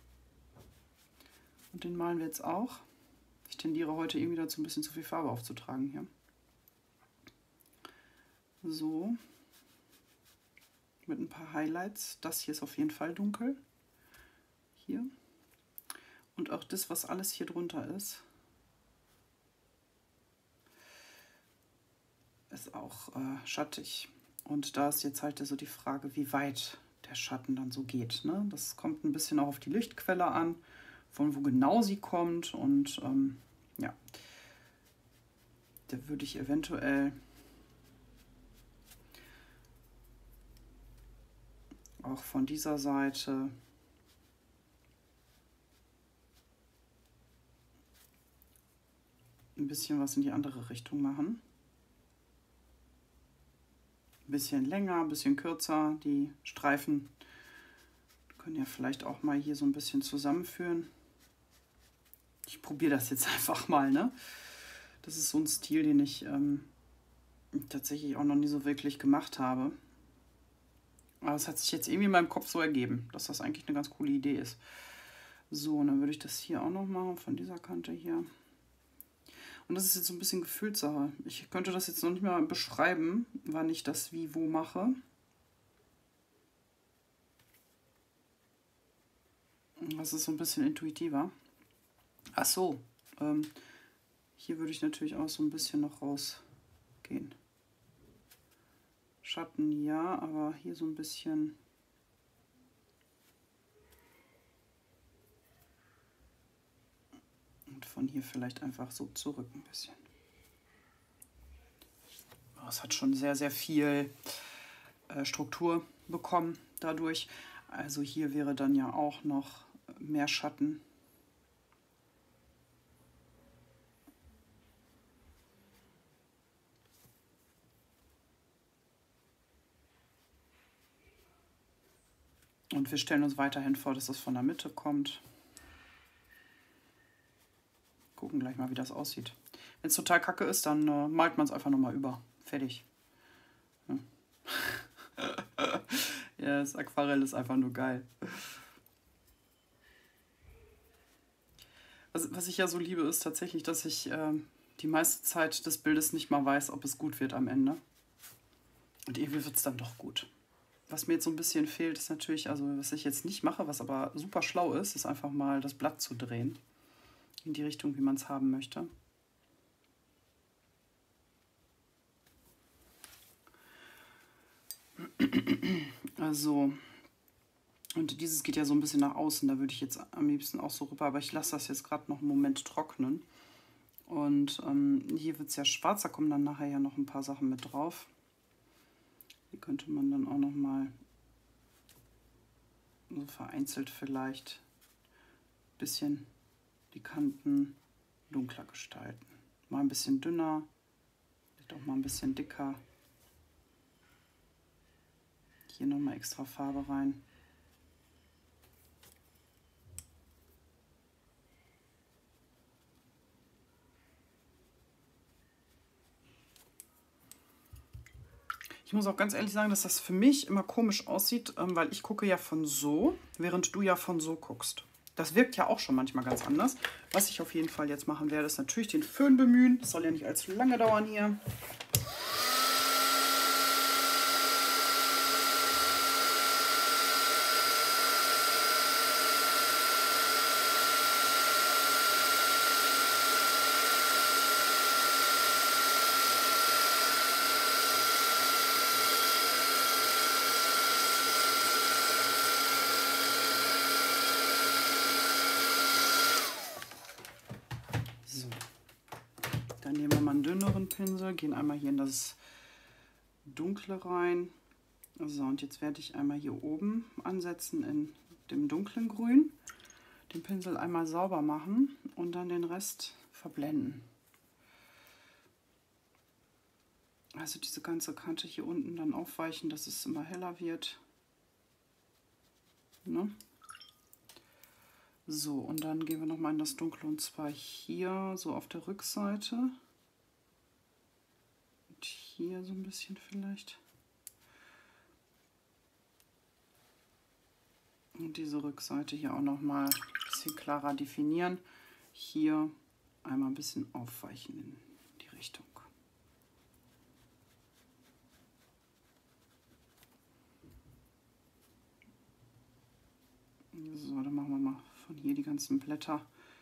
Speaker 1: Und den malen wir jetzt auch. Ich tendiere heute irgendwie dazu, ein bisschen zu viel Farbe aufzutragen hier. So. Mit ein paar Highlights. Das hier ist auf jeden Fall dunkel. Hier. Und auch das, was alles hier drunter ist, ist auch äh, schattig. Und da ist jetzt halt so die Frage, wie weit der Schatten dann so geht, ne? Das kommt ein bisschen auch auf die Lichtquelle an, von wo genau sie kommt. Und ähm, ja, da würde ich eventuell auch von dieser Seite ein bisschen was in die andere Richtung machen. Ein bisschen länger, ein bisschen kürzer. Die Streifen können ja vielleicht auch mal hier so ein bisschen zusammenführen. Ich probiere das jetzt einfach mal, ne? Das ist so ein Stil, den ich ähm, tatsächlich auch noch nie so wirklich gemacht habe. Aber es hat sich jetzt irgendwie in meinem Kopf so ergeben, dass das eigentlich eine ganz coole Idee ist. So, und dann würde ich das hier auch noch machen, von dieser Kante hier. Und das ist jetzt so ein bisschen Gefühlssache. Ich könnte das jetzt noch nicht mal beschreiben, wann ich das wie wo mache. Das ist so ein bisschen intuitiver. Ach so, ähm, hier würde ich natürlich auch so ein bisschen noch rausgehen. Schatten ja, aber hier so ein bisschen. Und von hier vielleicht einfach so zurück ein bisschen. Es hat schon sehr, sehr viel äh, Struktur bekommen dadurch. Also hier wäre dann ja auch noch mehr Schatten. Und wir stellen uns weiterhin vor, dass das von der Mitte kommt. Gucken gleich mal, wie das aussieht. Wenn es total kacke ist, dann äh, malt man es einfach nochmal über. Fertig. Ja. Ja, das Aquarell ist einfach nur geil. Was, was ich ja so liebe, ist tatsächlich, dass ich äh, die meiste Zeit des Bildes nicht mal weiß, ob es gut wird am Ende. Und irgendwie wird es dann doch gut. Was mir jetzt so ein bisschen fehlt, ist natürlich, also was ich jetzt nicht mache, was aber super schlau ist, ist einfach mal das Blatt zu drehen. In die Richtung, wie man es haben möchte. Also, und dieses geht ja so ein bisschen nach außen, da würde ich jetzt am liebsten auch so rüber, aber ich lasse das jetzt gerade noch einen Moment trocknen. Und ähm, hier wird es ja schwarz, da kommen dann nachher ja noch ein paar Sachen mit drauf. Hier könnte man dann auch noch mal so vereinzelt vielleicht ein bisschen die Kanten dunkler gestalten. Mal ein bisschen dünner, vielleicht auch mal ein bisschen dicker. Hier nochmal extra Farbe rein. Ich muss auch ganz ehrlich sagen, dass das für mich immer komisch aussieht, weil ich gucke ja von so, während du ja von so guckst. Das wirkt ja auch schon manchmal ganz anders. Was ich auf jeden Fall jetzt machen werde, ist natürlich den Föhn bemühen. Das soll ja nicht allzu lange dauern hier. Dünneren Pinsel, gehen einmal hier in das Dunkle rein. So, und jetzt werde ich einmal hier oben ansetzen in dem dunklen Grün. Den Pinsel einmal sauber machen und dann den Rest verblenden. Also diese ganze Kante hier unten dann aufweichen, dass es immer heller wird. Ne? So, und dann gehen wir nochmal in das Dunkle, und zwar hier so auf der Rückseite. Hier so ein bisschen vielleicht. Und diese Rückseite hier auch noch mal ein bisschen klarer definieren. Hier einmal ein bisschen aufweichen in die Richtung. So, dann machen wir mal von hier die ganzen Blätter.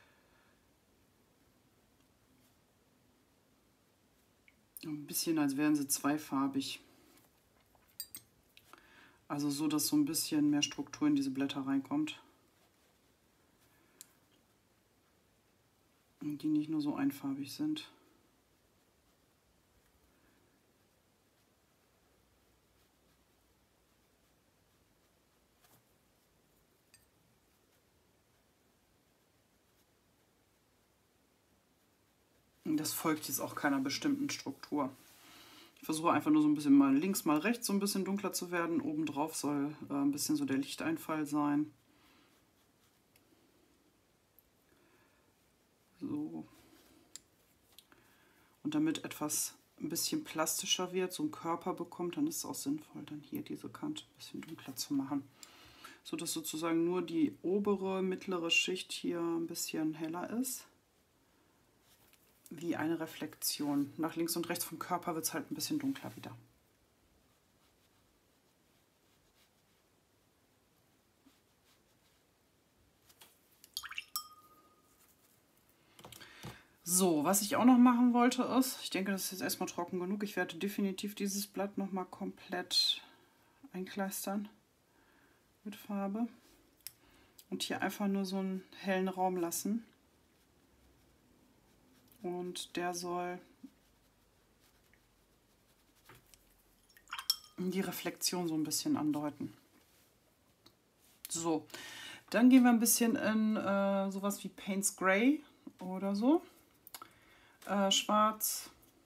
Speaker 1: Ein bisschen, als wären sie zweifarbig. Also so, dass so ein bisschen mehr Struktur in diese Blätter reinkommt. Und die nicht nur so einfarbig sind. Das folgt jetzt auch keiner bestimmten Struktur. Ich versuche einfach nur so ein bisschen mal links, mal rechts so ein bisschen dunkler zu werden. Obendrauf soll äh, ein bisschen so der Lichteinfall sein. So. Und damit etwas ein bisschen plastischer wird, so einen Körper bekommt, dann ist es auch sinnvoll, dann hier diese Kante ein bisschen dunkler zu machen. So dass sozusagen nur die obere, mittlere Schicht hier ein bisschen heller ist. Wie eine Reflexion. Nach links und rechts vom Körper wird es halt ein bisschen dunkler wieder. So, was ich auch noch machen wollte ist, ich denke, das ist jetzt erstmal trocken genug. Ich werde definitiv dieses Blatt noch mal komplett einkleistern mit Farbe. Und hier einfach nur so einen hellen Raum lassen. Und der soll die Reflexion so ein bisschen andeuten. So, dann gehen wir ein bisschen in äh, sowas wie Payne's Grey oder so. Äh, schwarz,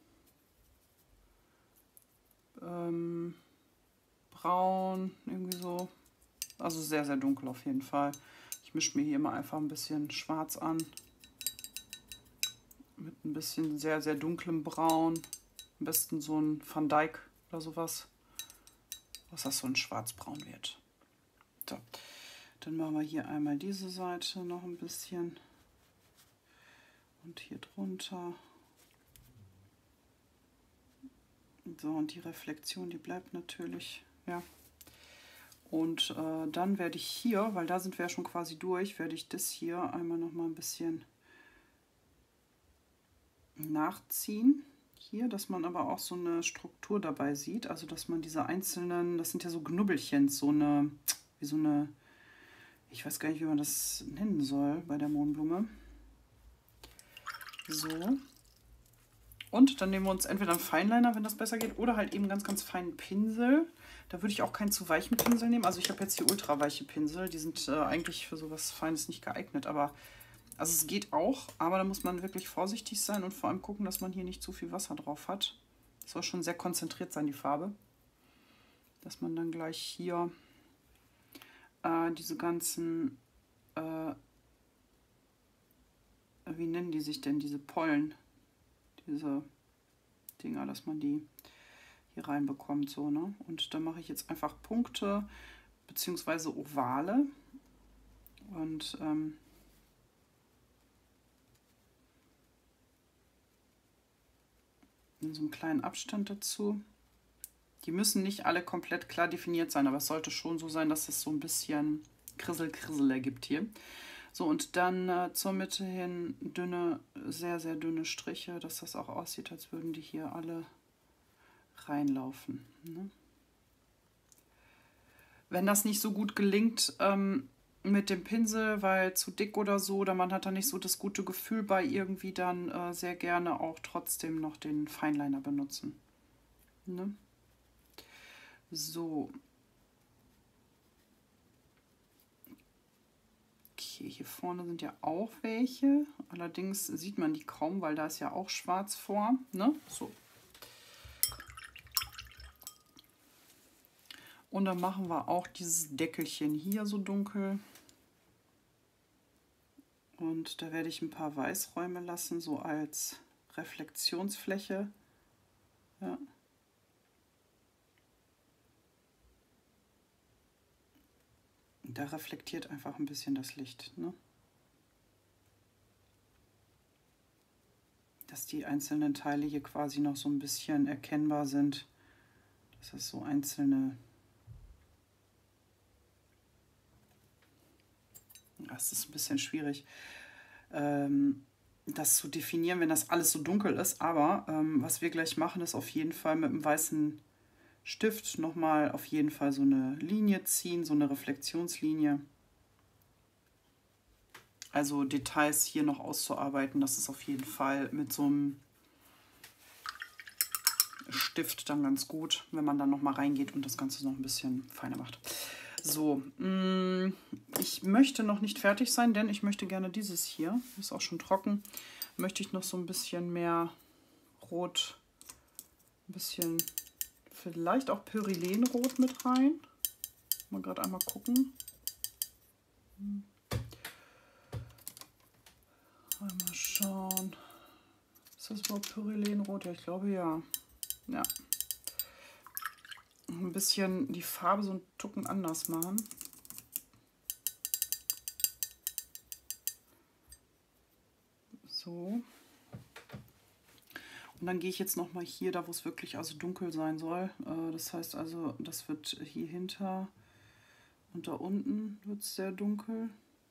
Speaker 1: ähm, braun, irgendwie so. Also sehr, sehr dunkel auf jeden Fall. Ich mische mir hier immer einfach ein bisschen schwarz an. Mit ein bisschen sehr, sehr dunklem Braun. Am besten so ein Van Dyck oder sowas. Was das so ein schwarzbraun wird. So. Dann machen wir hier einmal diese Seite noch ein bisschen. Und hier drunter. So, und die Reflexion, die bleibt natürlich, ja. Und äh, dann werde ich hier, weil da sind wir ja schon quasi durch, werde ich das hier einmal noch mal ein bisschen nachziehen. Hier, dass man aber auch so eine Struktur dabei sieht. Also, dass man diese einzelnen, das sind ja so Knubbelchen, so eine, wie so eine, ich weiß gar nicht, wie man das nennen soll bei der Mohnblume. So. Und dann nehmen wir uns entweder einen Feinliner, wenn das besser geht, oder halt eben ganz, ganz feinen Pinsel. Da würde ich auch keinen zu weichen Pinsel nehmen. Also ich habe jetzt hier ultra weiche Pinsel. Die sind äh, eigentlich für sowas Feines nicht geeignet. Aber also es geht auch, aber da muss man wirklich vorsichtig sein und vor allem gucken, dass man hier nicht zu viel Wasser drauf hat. Das soll schon sehr konzentriert sein, die Farbe. Dass man dann gleich hier äh, diese ganzen, äh, wie nennen die sich denn, diese Pollen, diese Dinger, dass man die hier reinbekommt, so, ne? Und da mache ich jetzt einfach Punkte bzw. Ovale und ähm, in so einem kleinen Abstand dazu. Die müssen nicht alle komplett klar definiert sein, aber es sollte schon so sein, dass es so ein bisschen Krissel-Krissel ergibt hier. So, und dann äh, zur Mitte hin dünne, sehr, sehr dünne Striche, dass das auch aussieht, als würden die hier alle reinlaufen. Ne? Wenn das nicht so gut gelingt ähm, mit dem Pinsel, weil zu dick oder so, oder man hat da nicht so das gute Gefühl bei irgendwie, dann äh, sehr gerne auch trotzdem noch den Feinliner benutzen. Ne? So. Okay, hier vorne sind ja auch welche. Allerdings sieht man die kaum, weil da ist ja auch schwarz vor. Ne? So. Und dann machen wir auch dieses Deckelchen hier so dunkel. Und da werde ich ein paar Weißräume lassen, so als Reflexionsfläche. Ja. Da reflektiert einfach ein bisschen das Licht, ne? Dass die einzelnen Teile hier quasi noch so ein bisschen erkennbar sind. Dass das so einzelne... Das ist ein bisschen schwierig, ähm, das zu definieren, wenn das alles so dunkel ist. Aber ähm, was wir gleich machen, ist auf jeden Fall mit einem weißen Stift nochmal auf jeden Fall so eine Linie ziehen, so eine Reflexionslinie. Also Details hier noch auszuarbeiten, das ist auf jeden Fall mit so einem Stift dann ganz gut, wenn man dann nochmal reingeht und das Ganze noch ein bisschen feiner macht. So, ich möchte noch nicht fertig sein, denn ich möchte gerne dieses hier, ist auch schon trocken, möchte ich noch so ein bisschen mehr Rot, ein bisschen vielleicht auch Pyrelenrot mit rein. Mal gerade einmal gucken. Einmal schauen. Ist das überhaupt Pyrelenrot? Ja, ich glaube ja. Ja. Ein bisschen die Farbe so einen Tucken anders machen. So. Und dann gehe ich jetzt noch mal hier, da wo es wirklich also dunkel sein soll. Das heißt also, das wird hier hinter und da unten wird es sehr dunkel.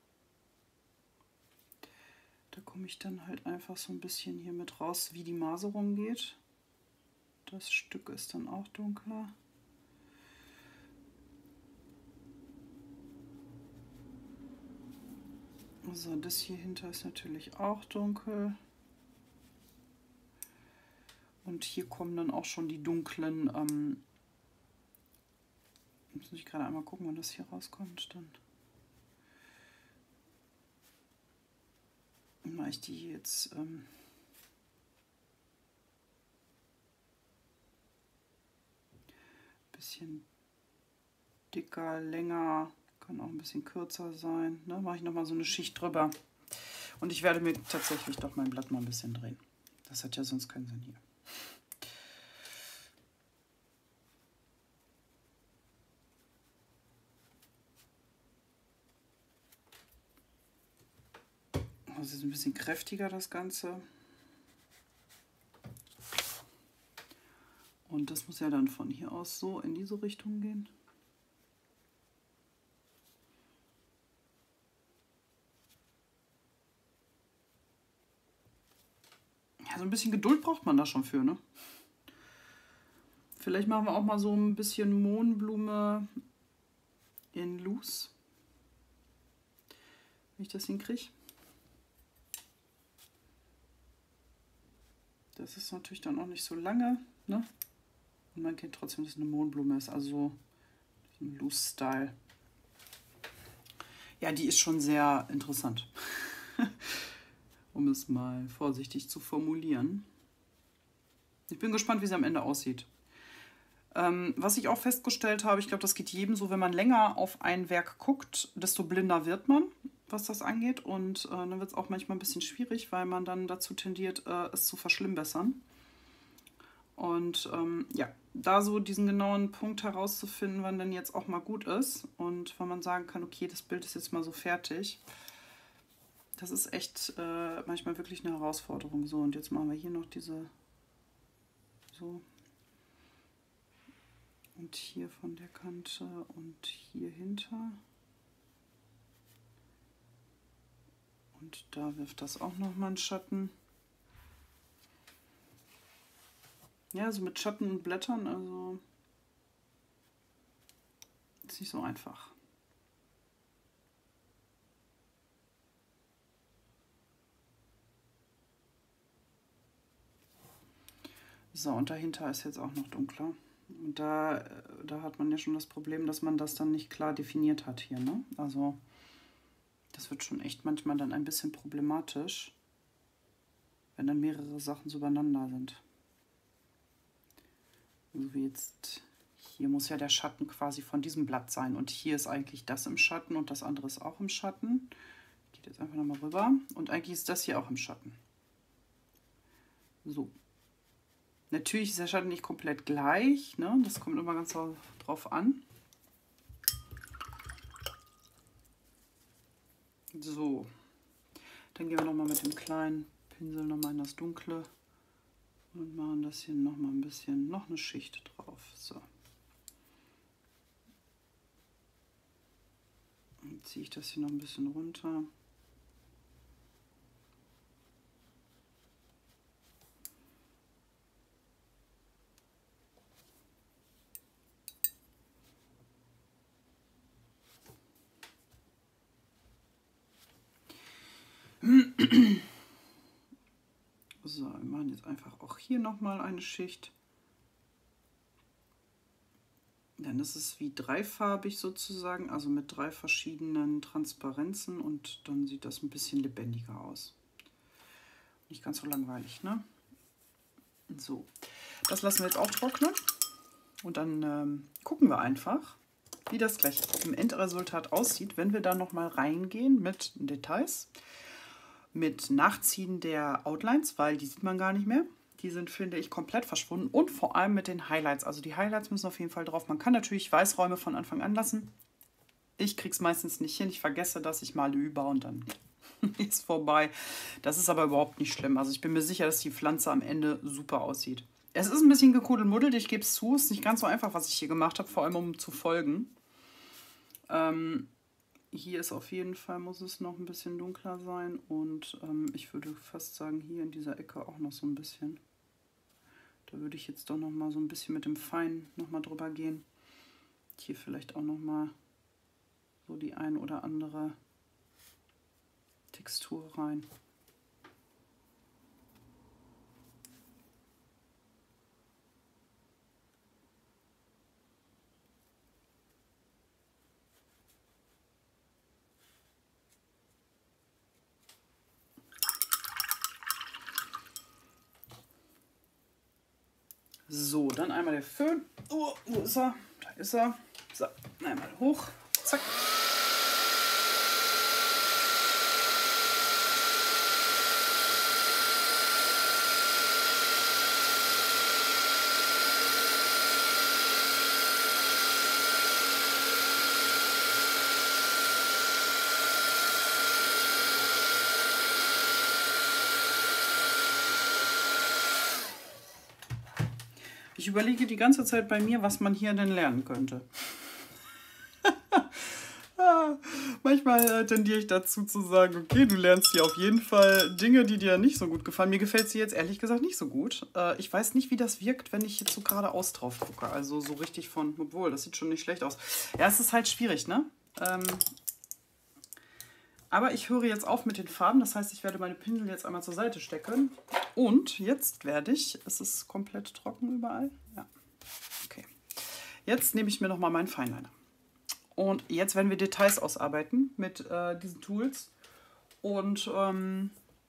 Speaker 1: Da komme ich dann halt einfach so ein bisschen hier mit raus, wie die Maserung geht. Das Stück ist dann auch dunkler. So, das hier hinter ist natürlich auch dunkel. Und hier kommen dann auch schon die dunklen, ähm, jetzt muss ich gerade einmal gucken, wann das hier rauskommt, dann mache ich die jetzt ähm, bisschen dicker, länger, kann auch ein bisschen kürzer sein. Ne? Mache ich nochmal so eine Schicht drüber. Und ich werde mir tatsächlich doch mein Blatt mal ein bisschen drehen. Das hat ja sonst keinen Sinn hier. Das ist ein bisschen kräftiger, das Ganze. Und das muss ja dann von hier aus so in diese Richtung gehen. Ja, so ein bisschen Geduld braucht man da schon für, ne? Vielleicht machen wir auch mal so ein bisschen Mohnblume in Loose. Wenn ich das hinkriege. Das ist natürlich dann auch nicht so lange, ne? Und man kennt trotzdem, dass es eine Mohnblume ist, also ein Loose-Style. Ja, die ist schon sehr interessant, um es mal vorsichtig zu formulieren. Ich bin gespannt, wie sie am Ende aussieht. Ähm, was ich auch festgestellt habe, ich glaube, das geht jedem so, wenn man länger auf ein Werk guckt, desto blinder wird man, was das angeht. Und äh, dann wird es auch manchmal ein bisschen schwierig, weil man dann dazu tendiert, äh, es zu verschlimmbessern. Und ähm, ja, da so diesen genauen Punkt herauszufinden, wann denn jetzt auch mal gut ist und wann man sagen kann, okay, das Bild ist jetzt mal so fertig. Das ist echt äh, manchmal wirklich eine Herausforderung. So, und jetzt machen wir hier noch diese, so. Und hier von der Kante und hier hinter. Und da wirft das auch nochmal einen Schatten. Ja, so mit Schatten und Blättern, also ist nicht so einfach. So, und dahinter ist jetzt auch noch dunkler. Und da, da hat man ja schon das Problem, dass man das dann nicht klar definiert hat hier, ne? Also das wird schon echt manchmal dann ein bisschen problematisch, wenn dann mehrere Sachen so übereinander sind. So wie jetzt, hier muss ja der Schatten quasi von diesem Blatt sein. Und hier ist eigentlich das im Schatten und das andere ist auch im Schatten. Geht jetzt einfach nochmal rüber. Und eigentlich ist das hier auch im Schatten. So. Natürlich ist der Schatten nicht komplett gleich, ne? Das kommt immer ganz drauf an. So. Dann gehen wir nochmal mit dem kleinen Pinsel nochmal in das Dunkle. Und machen das hier nochmal ein bisschen, noch eine Schicht drauf. So. Dann ziehe ich das hier noch ein bisschen runter. So, wir machen jetzt einfach auch hier nochmal eine Schicht. Dann ist es wie dreifarbig sozusagen, also mit drei verschiedenen Transparenzen und dann sieht das ein bisschen lebendiger aus. Nicht ganz so langweilig, ne? So, das lassen wir jetzt auch trocknen und dann ähm, gucken wir einfach, wie das gleich im Endresultat aussieht, wenn wir da nochmal reingehen mit Details, mit Nachziehen der Outlines, weil die sieht man gar nicht mehr. Die sind, finde ich, komplett verschwunden und vor allem mit den Highlights. Also die Highlights müssen auf jeden Fall drauf. Man kann natürlich Weißräume von Anfang an lassen. Ich kriege es meistens nicht hin. Ich vergesse das, ich male über und dann ist vorbei. Das ist aber überhaupt nicht schlimm. Also ich bin mir sicher, dass die Pflanze am Ende super aussieht. Es ist ein bisschen gekuddelmuddelt, ich gebe es zu. Es ist nicht ganz so einfach, was ich hier gemacht habe, vor allem um zu folgen. Ähm, hier ist auf jeden Fall, muss es noch ein bisschen dunkler sein. Und ähm, ich würde fast sagen, hier in dieser Ecke auch noch so ein bisschen. Da würde ich jetzt doch noch mal so ein bisschen mit dem Feinen noch mal drüber gehen. Hier vielleicht auch noch mal so die ein oder andere Textur rein. So, dann einmal der Föhn. Oh, wo ist er? Da ist er. So, einmal hoch. Zack. Ich überlege die ganze Zeit bei mir, was man hier denn lernen könnte. Ah, manchmal äh, tendiere ich dazu zu sagen, okay, du lernst hier auf jeden Fall Dinge, die dir nicht so gut gefallen. Mir gefällt sie jetzt ehrlich gesagt nicht so gut. Äh, ich weiß nicht, wie das wirkt, wenn ich jetzt so geradeaus drauf gucke. Also so richtig von, obwohl, das sieht schon nicht schlecht aus. Ja, es ist halt schwierig, ne? Ähm, aber ich höre jetzt auf mit den Farben. Das heißt, ich werde meine Pinsel jetzt einmal zur Seite stecken. Und jetzt werde ich, es ist komplett trocken überall. Ja, okay. Jetzt nehme ich mir nochmal meinen Fineliner. Und jetzt werden wir Details ausarbeiten mit äh, diesen Tools. Und ähm,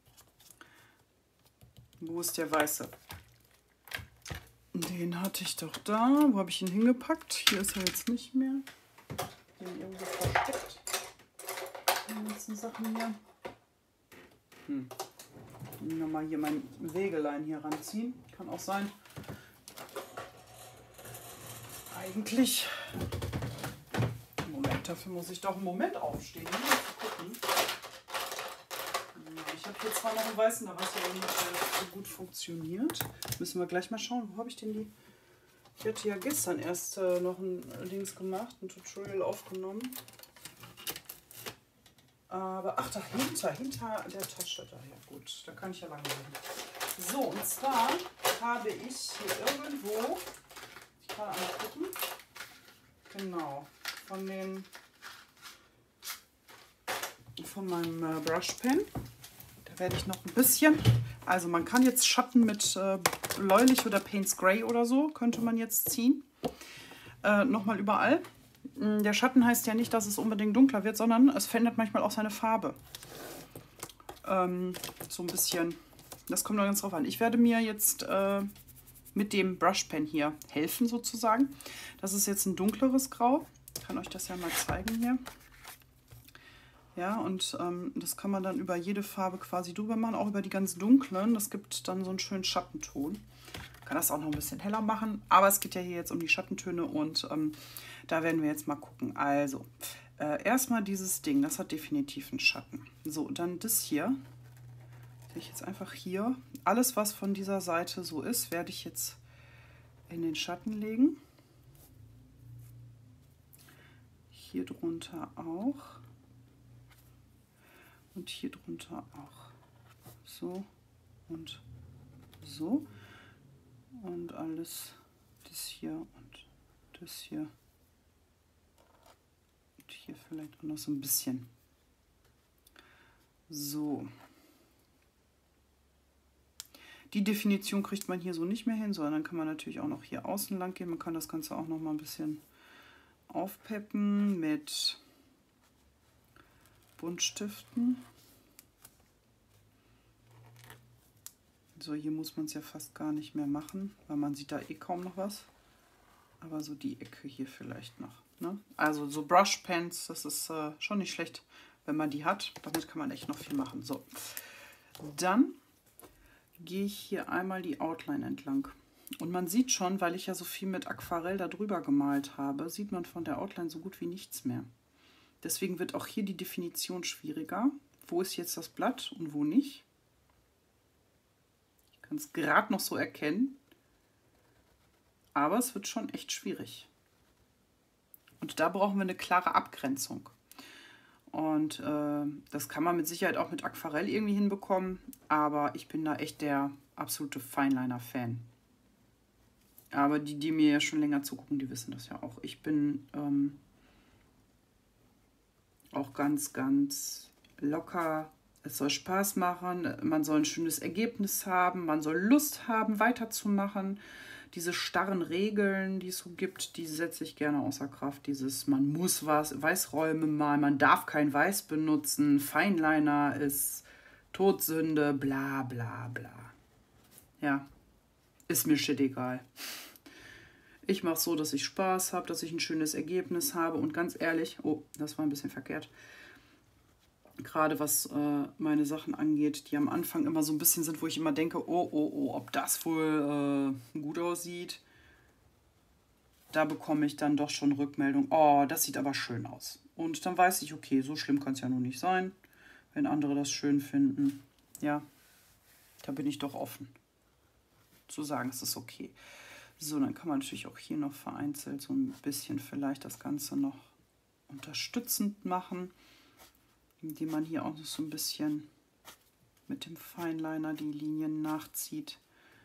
Speaker 1: wo ist der weiße? Den hatte ich doch da. Wo habe ich ihn hingepackt? Hier ist er jetzt nicht mehr. Den irgendwo versteckt. Die ganzen Sachen hier. Hm. Nochmal hier mein Wegelein hier ranziehen. Kann auch sein. Eigentlich. Moment, dafür muss ich doch einen Moment aufstehen. Um zu gucken. Ich habe hier zwar noch einen weißen, aber was ja nicht so gut funktioniert. Müssen wir gleich mal schauen. Wo habe ich denn die? Ich hatte ja gestern erst äh, noch ein Dings gemacht, ein Tutorial aufgenommen. Aber, ach, dahinter, hinter der Tasche da. Ja gut, da kann ich ja lang gehen. So, und zwar habe ich hier irgendwo, ich kann einmal gucken, genau, von den, von meinem äh, Brushpen. Da werde ich noch ein bisschen, also man kann jetzt Schatten mit äh, bläulich oder Payne's Grey oder so, könnte man jetzt ziehen. Äh, Nochmal überall. Der Schatten heißt ja nicht, dass es unbedingt dunkler wird, sondern es verändert manchmal auch seine Farbe. Ähm, so ein bisschen. Das kommt noch ganz drauf an. Ich werde mir jetzt äh, mit dem Brushpen hier helfen sozusagen. Das ist jetzt ein dunkleres Grau. Ich kann euch das ja mal zeigen hier. Ja, und ähm, das kann man dann über jede Farbe quasi drüber machen, auch über die ganz dunklen. Das gibt dann so einen schönen Schattenton. Man kann das auch noch ein bisschen heller machen, aber es geht ja hier jetzt um die Schattentöne und ähm, da werden wir jetzt mal gucken. Also, äh, erstmal dieses Ding, das hat definitiv einen Schatten. So, dann das hier. Ich jetzt einfach hier. Alles, was von dieser Seite so ist, werde ich jetzt in den Schatten legen. Hier drunter auch. Und hier drunter auch. So und so. Und alles das hier und das hier. Und hier vielleicht auch noch so ein bisschen. So. Die Definition kriegt man hier so nicht mehr hin, sondern dann kann man natürlich auch noch hier außen lang gehen. Man kann das Ganze auch noch mal ein bisschen aufpeppen mit Buntstiften. So, hier muss man es ja fast gar nicht mehr machen, weil man sieht da eh kaum noch was. Aber so die Ecke hier vielleicht noch. Ne? Also so Brushpens, das ist äh, schon nicht schlecht, wenn man die hat. Damit kann man echt noch viel machen. So, dann gehe ich hier einmal die Outline entlang. Und man sieht schon, weil ich ja so viel mit Aquarell da drüber gemalt habe, sieht man von der Outline so gut wie nichts mehr. Deswegen wird auch hier die Definition schwieriger. Wo ist jetzt das Blatt und wo nicht? Ich kann es gerade noch so erkennen. Aber es wird schon echt schwierig. Und da brauchen wir eine klare Abgrenzung. Und äh, das kann man mit Sicherheit auch mit Aquarell irgendwie hinbekommen. Aber ich bin da echt der absolute Fineliner-Fan. Aber die, die mir ja schon länger zugucken, die wissen das ja auch. Ich bin ähm, auch ganz, ganz locker. Es soll Spaß machen. Man soll ein schönes Ergebnis haben. Man soll Lust haben, weiterzumachen. Diese starren Regeln, die es so gibt, die setze ich gerne außer Kraft. Dieses, man muss was, Weißräume malen, man darf kein Weiß benutzen, Fineliner ist Todsünde, bla bla bla. Ja, ist mir shit egal. Ich mache so, dass ich Spaß habe, dass ich ein schönes Ergebnis habe und ganz ehrlich, oh, das war ein bisschen verkehrt. Gerade was äh, meine Sachen angeht, die am Anfang immer so ein bisschen sind, wo ich immer denke, oh, oh, oh, ob das wohl äh, gut aussieht. Da bekomme ich dann doch schon Rückmeldung, oh, das sieht aber schön aus. Und dann weiß ich, okay, so schlimm kann es ja nun nicht sein, wenn andere das schön finden. Ja, da bin ich doch offen zu sagen, es ist okay. So, dann kann man natürlich auch hier noch vereinzelt so ein bisschen vielleicht das Ganze noch unterstützend machen, indem man hier auch noch so ein bisschen mit dem Fineliner die Linien nachzieht.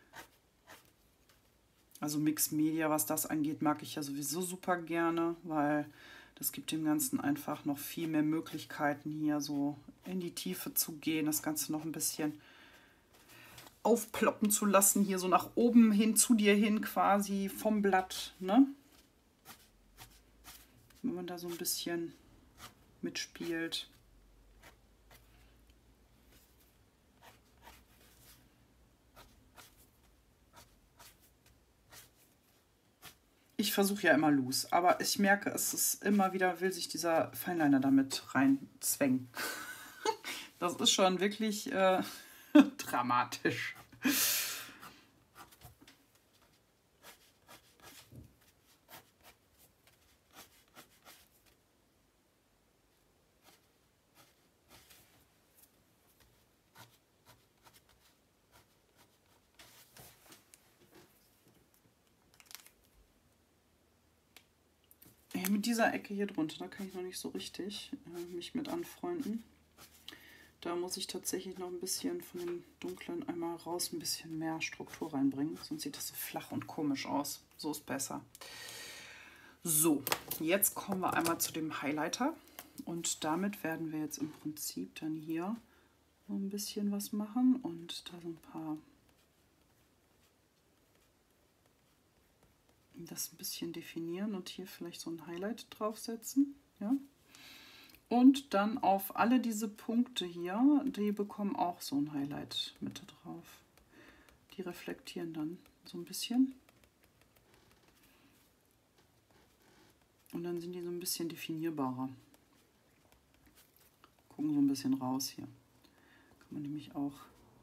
Speaker 1: Also Mixed Media, was das angeht, mag ich ja sowieso super gerne, weil das gibt dem Ganzen einfach noch viel mehr Möglichkeiten, hier so in die Tiefe zu gehen, das Ganze noch ein bisschen aufploppen zu lassen, hier so nach oben hin, zu dir hin quasi vom Blatt, ne? Wenn man da so ein bisschen mitspielt. Ich versuche ja immer loose, aber ich merke, es ist immer wieder, will sich dieser Fineliner damit reinzwängen. Das ist schon wirklich äh, dramatisch. Ja, mit dieser Ecke hier drunter, da kann ich noch nicht so richtig äh, mich mit anfreunden. Da muss ich tatsächlich noch ein bisschen von dem Dunklen einmal raus, ein bisschen mehr Struktur reinbringen. Sonst sieht das so flach und komisch aus. So ist besser. So, jetzt kommen wir einmal zu dem Highlighter. Und damit werden wir jetzt im Prinzip dann hier so ein bisschen was machen. Und da so ein paar... das ein bisschen definieren und hier vielleicht so ein Highlight draufsetzen. Ja? Und dann auf alle diese Punkte hier, die bekommen auch so ein Highlight mit drauf. Die reflektieren dann so ein bisschen. Und dann sind die so ein bisschen definierbarer. Gucken so ein bisschen raus hier. Kann man nämlich auch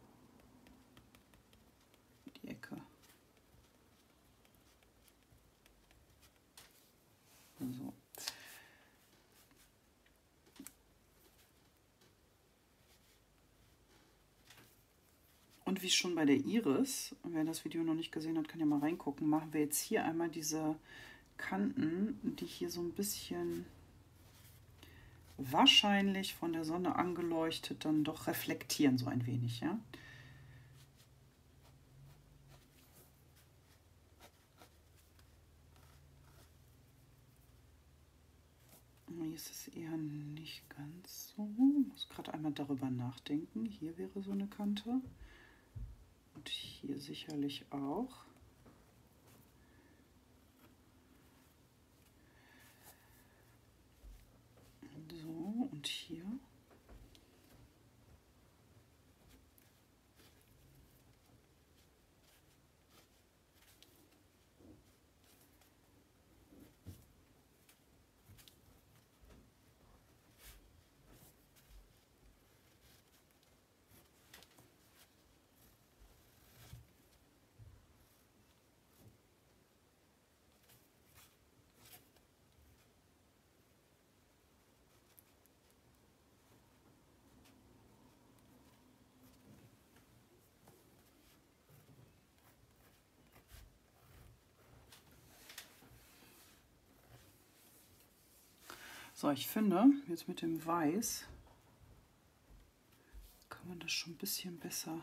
Speaker 1: die Ecke. So. Und wie schon bei der Iris, wer das Video noch nicht gesehen hat, kann ja mal reingucken, machen wir jetzt hier einmal diese Kanten, die hier so ein bisschen wahrscheinlich von der Sonne angeleuchtet dann doch reflektieren, so ein wenig, ja. Hier ist es eher nicht ganz so. Ich muss gerade einmal darüber nachdenken. Hier wäre so eine Kante. Und hier sicherlich auch. So, und hier. So, ich finde, jetzt mit dem Weiß kann man das schon ein bisschen besser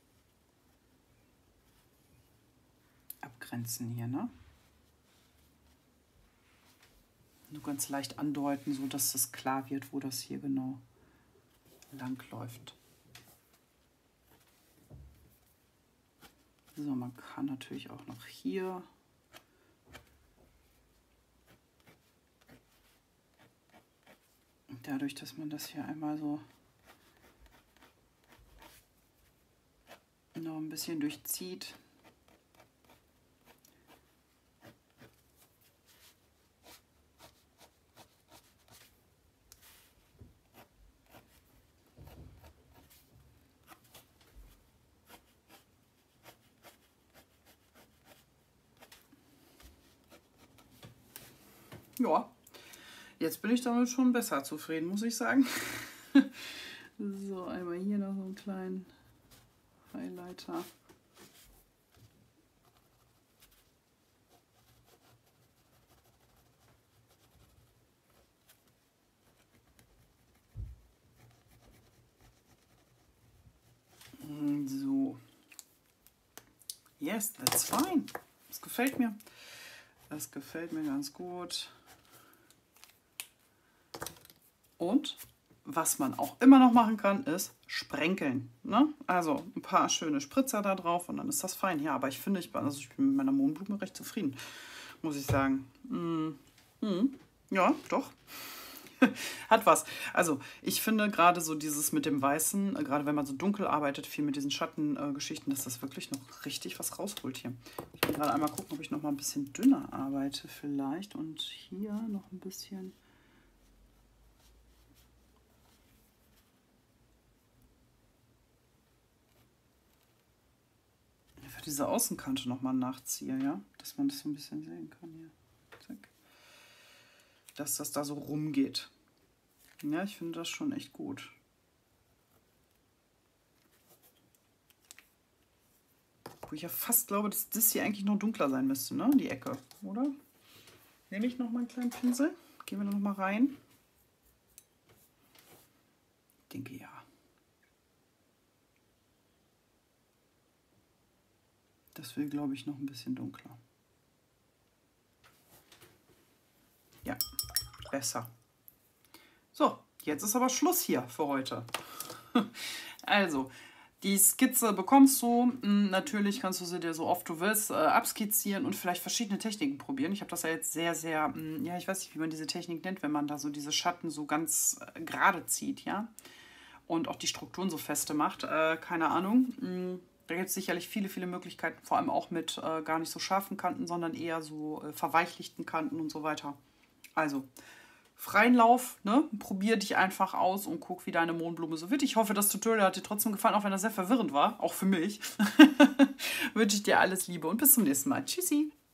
Speaker 1: abgrenzen hier, ne? Nur ganz leicht andeuten, so dass es klar wird, wo das hier genau lang läuft. So, man kann natürlich auch noch hier dadurch, dass man das hier einmal so noch ein bisschen durchzieht, ja, jetzt bin ich damit schon besser zufrieden, muss ich sagen. So, einmal hier noch so einen kleinen Highlighter. Yes, that's fine. Das gefällt mir. Das gefällt mir ganz gut. Und was man auch immer noch machen kann, ist sprenkeln. Ne? Also ein paar schöne Spritzer da drauf und dann ist das fein. Ja, aber ich finde, ich, also ich bin mit meiner Mohnblume recht zufrieden, muss ich sagen. Mm, mm, ja, doch. Hat was. Also ich finde gerade so dieses mit dem Weißen, äh, gerade wenn man so dunkel arbeitet, viel mit diesen Schattengeschichten, äh, dass das wirklich noch richtig was rausholt hier. Ich will gerade einmal gucken, ob ich noch mal ein bisschen dünner arbeite vielleicht und hier noch ein bisschen. Für diese Außenkante noch mal nachziehe, ja, dass man das so ein bisschen sehen kann hier. Zack. Dass das da so rumgeht. Ja, ich finde das schon echt gut. Wo ich ja fast glaube, dass das hier eigentlich noch dunkler sein müsste, ne? Die Ecke, oder? Nehme ich noch mal einen kleinen Pinsel. Gehen wir noch mal rein. Ich denke ja. Das will, glaube ich, noch ein bisschen dunkler. Ja, besser. So, jetzt ist aber Schluss hier für heute. Also, die Skizze bekommst du. Natürlich kannst du sie dir so oft du willst äh, abskizzieren und vielleicht verschiedene Techniken probieren. Ich habe das ja jetzt sehr, sehr, ja, ich weiß nicht, wie man diese Technik nennt, wenn man da so diese Schatten so ganz äh, gerade zieht, ja. Und auch die Strukturen so feste macht. Äh, keine Ahnung. Da gibt es sicherlich viele, viele Möglichkeiten, vor allem auch mit äh, gar nicht so scharfen Kanten, sondern eher so äh, verweichlichten Kanten und so weiter. Also, freien Lauf, ne? Probier dich einfach aus und guck, wie deine Mohnblume so wird. Ich hoffe, das Tutorial hat dir trotzdem gefallen, auch wenn das sehr verwirrend war, auch für mich. Wünsche ich dir alles Liebe und bis zum nächsten Mal. Tschüssi!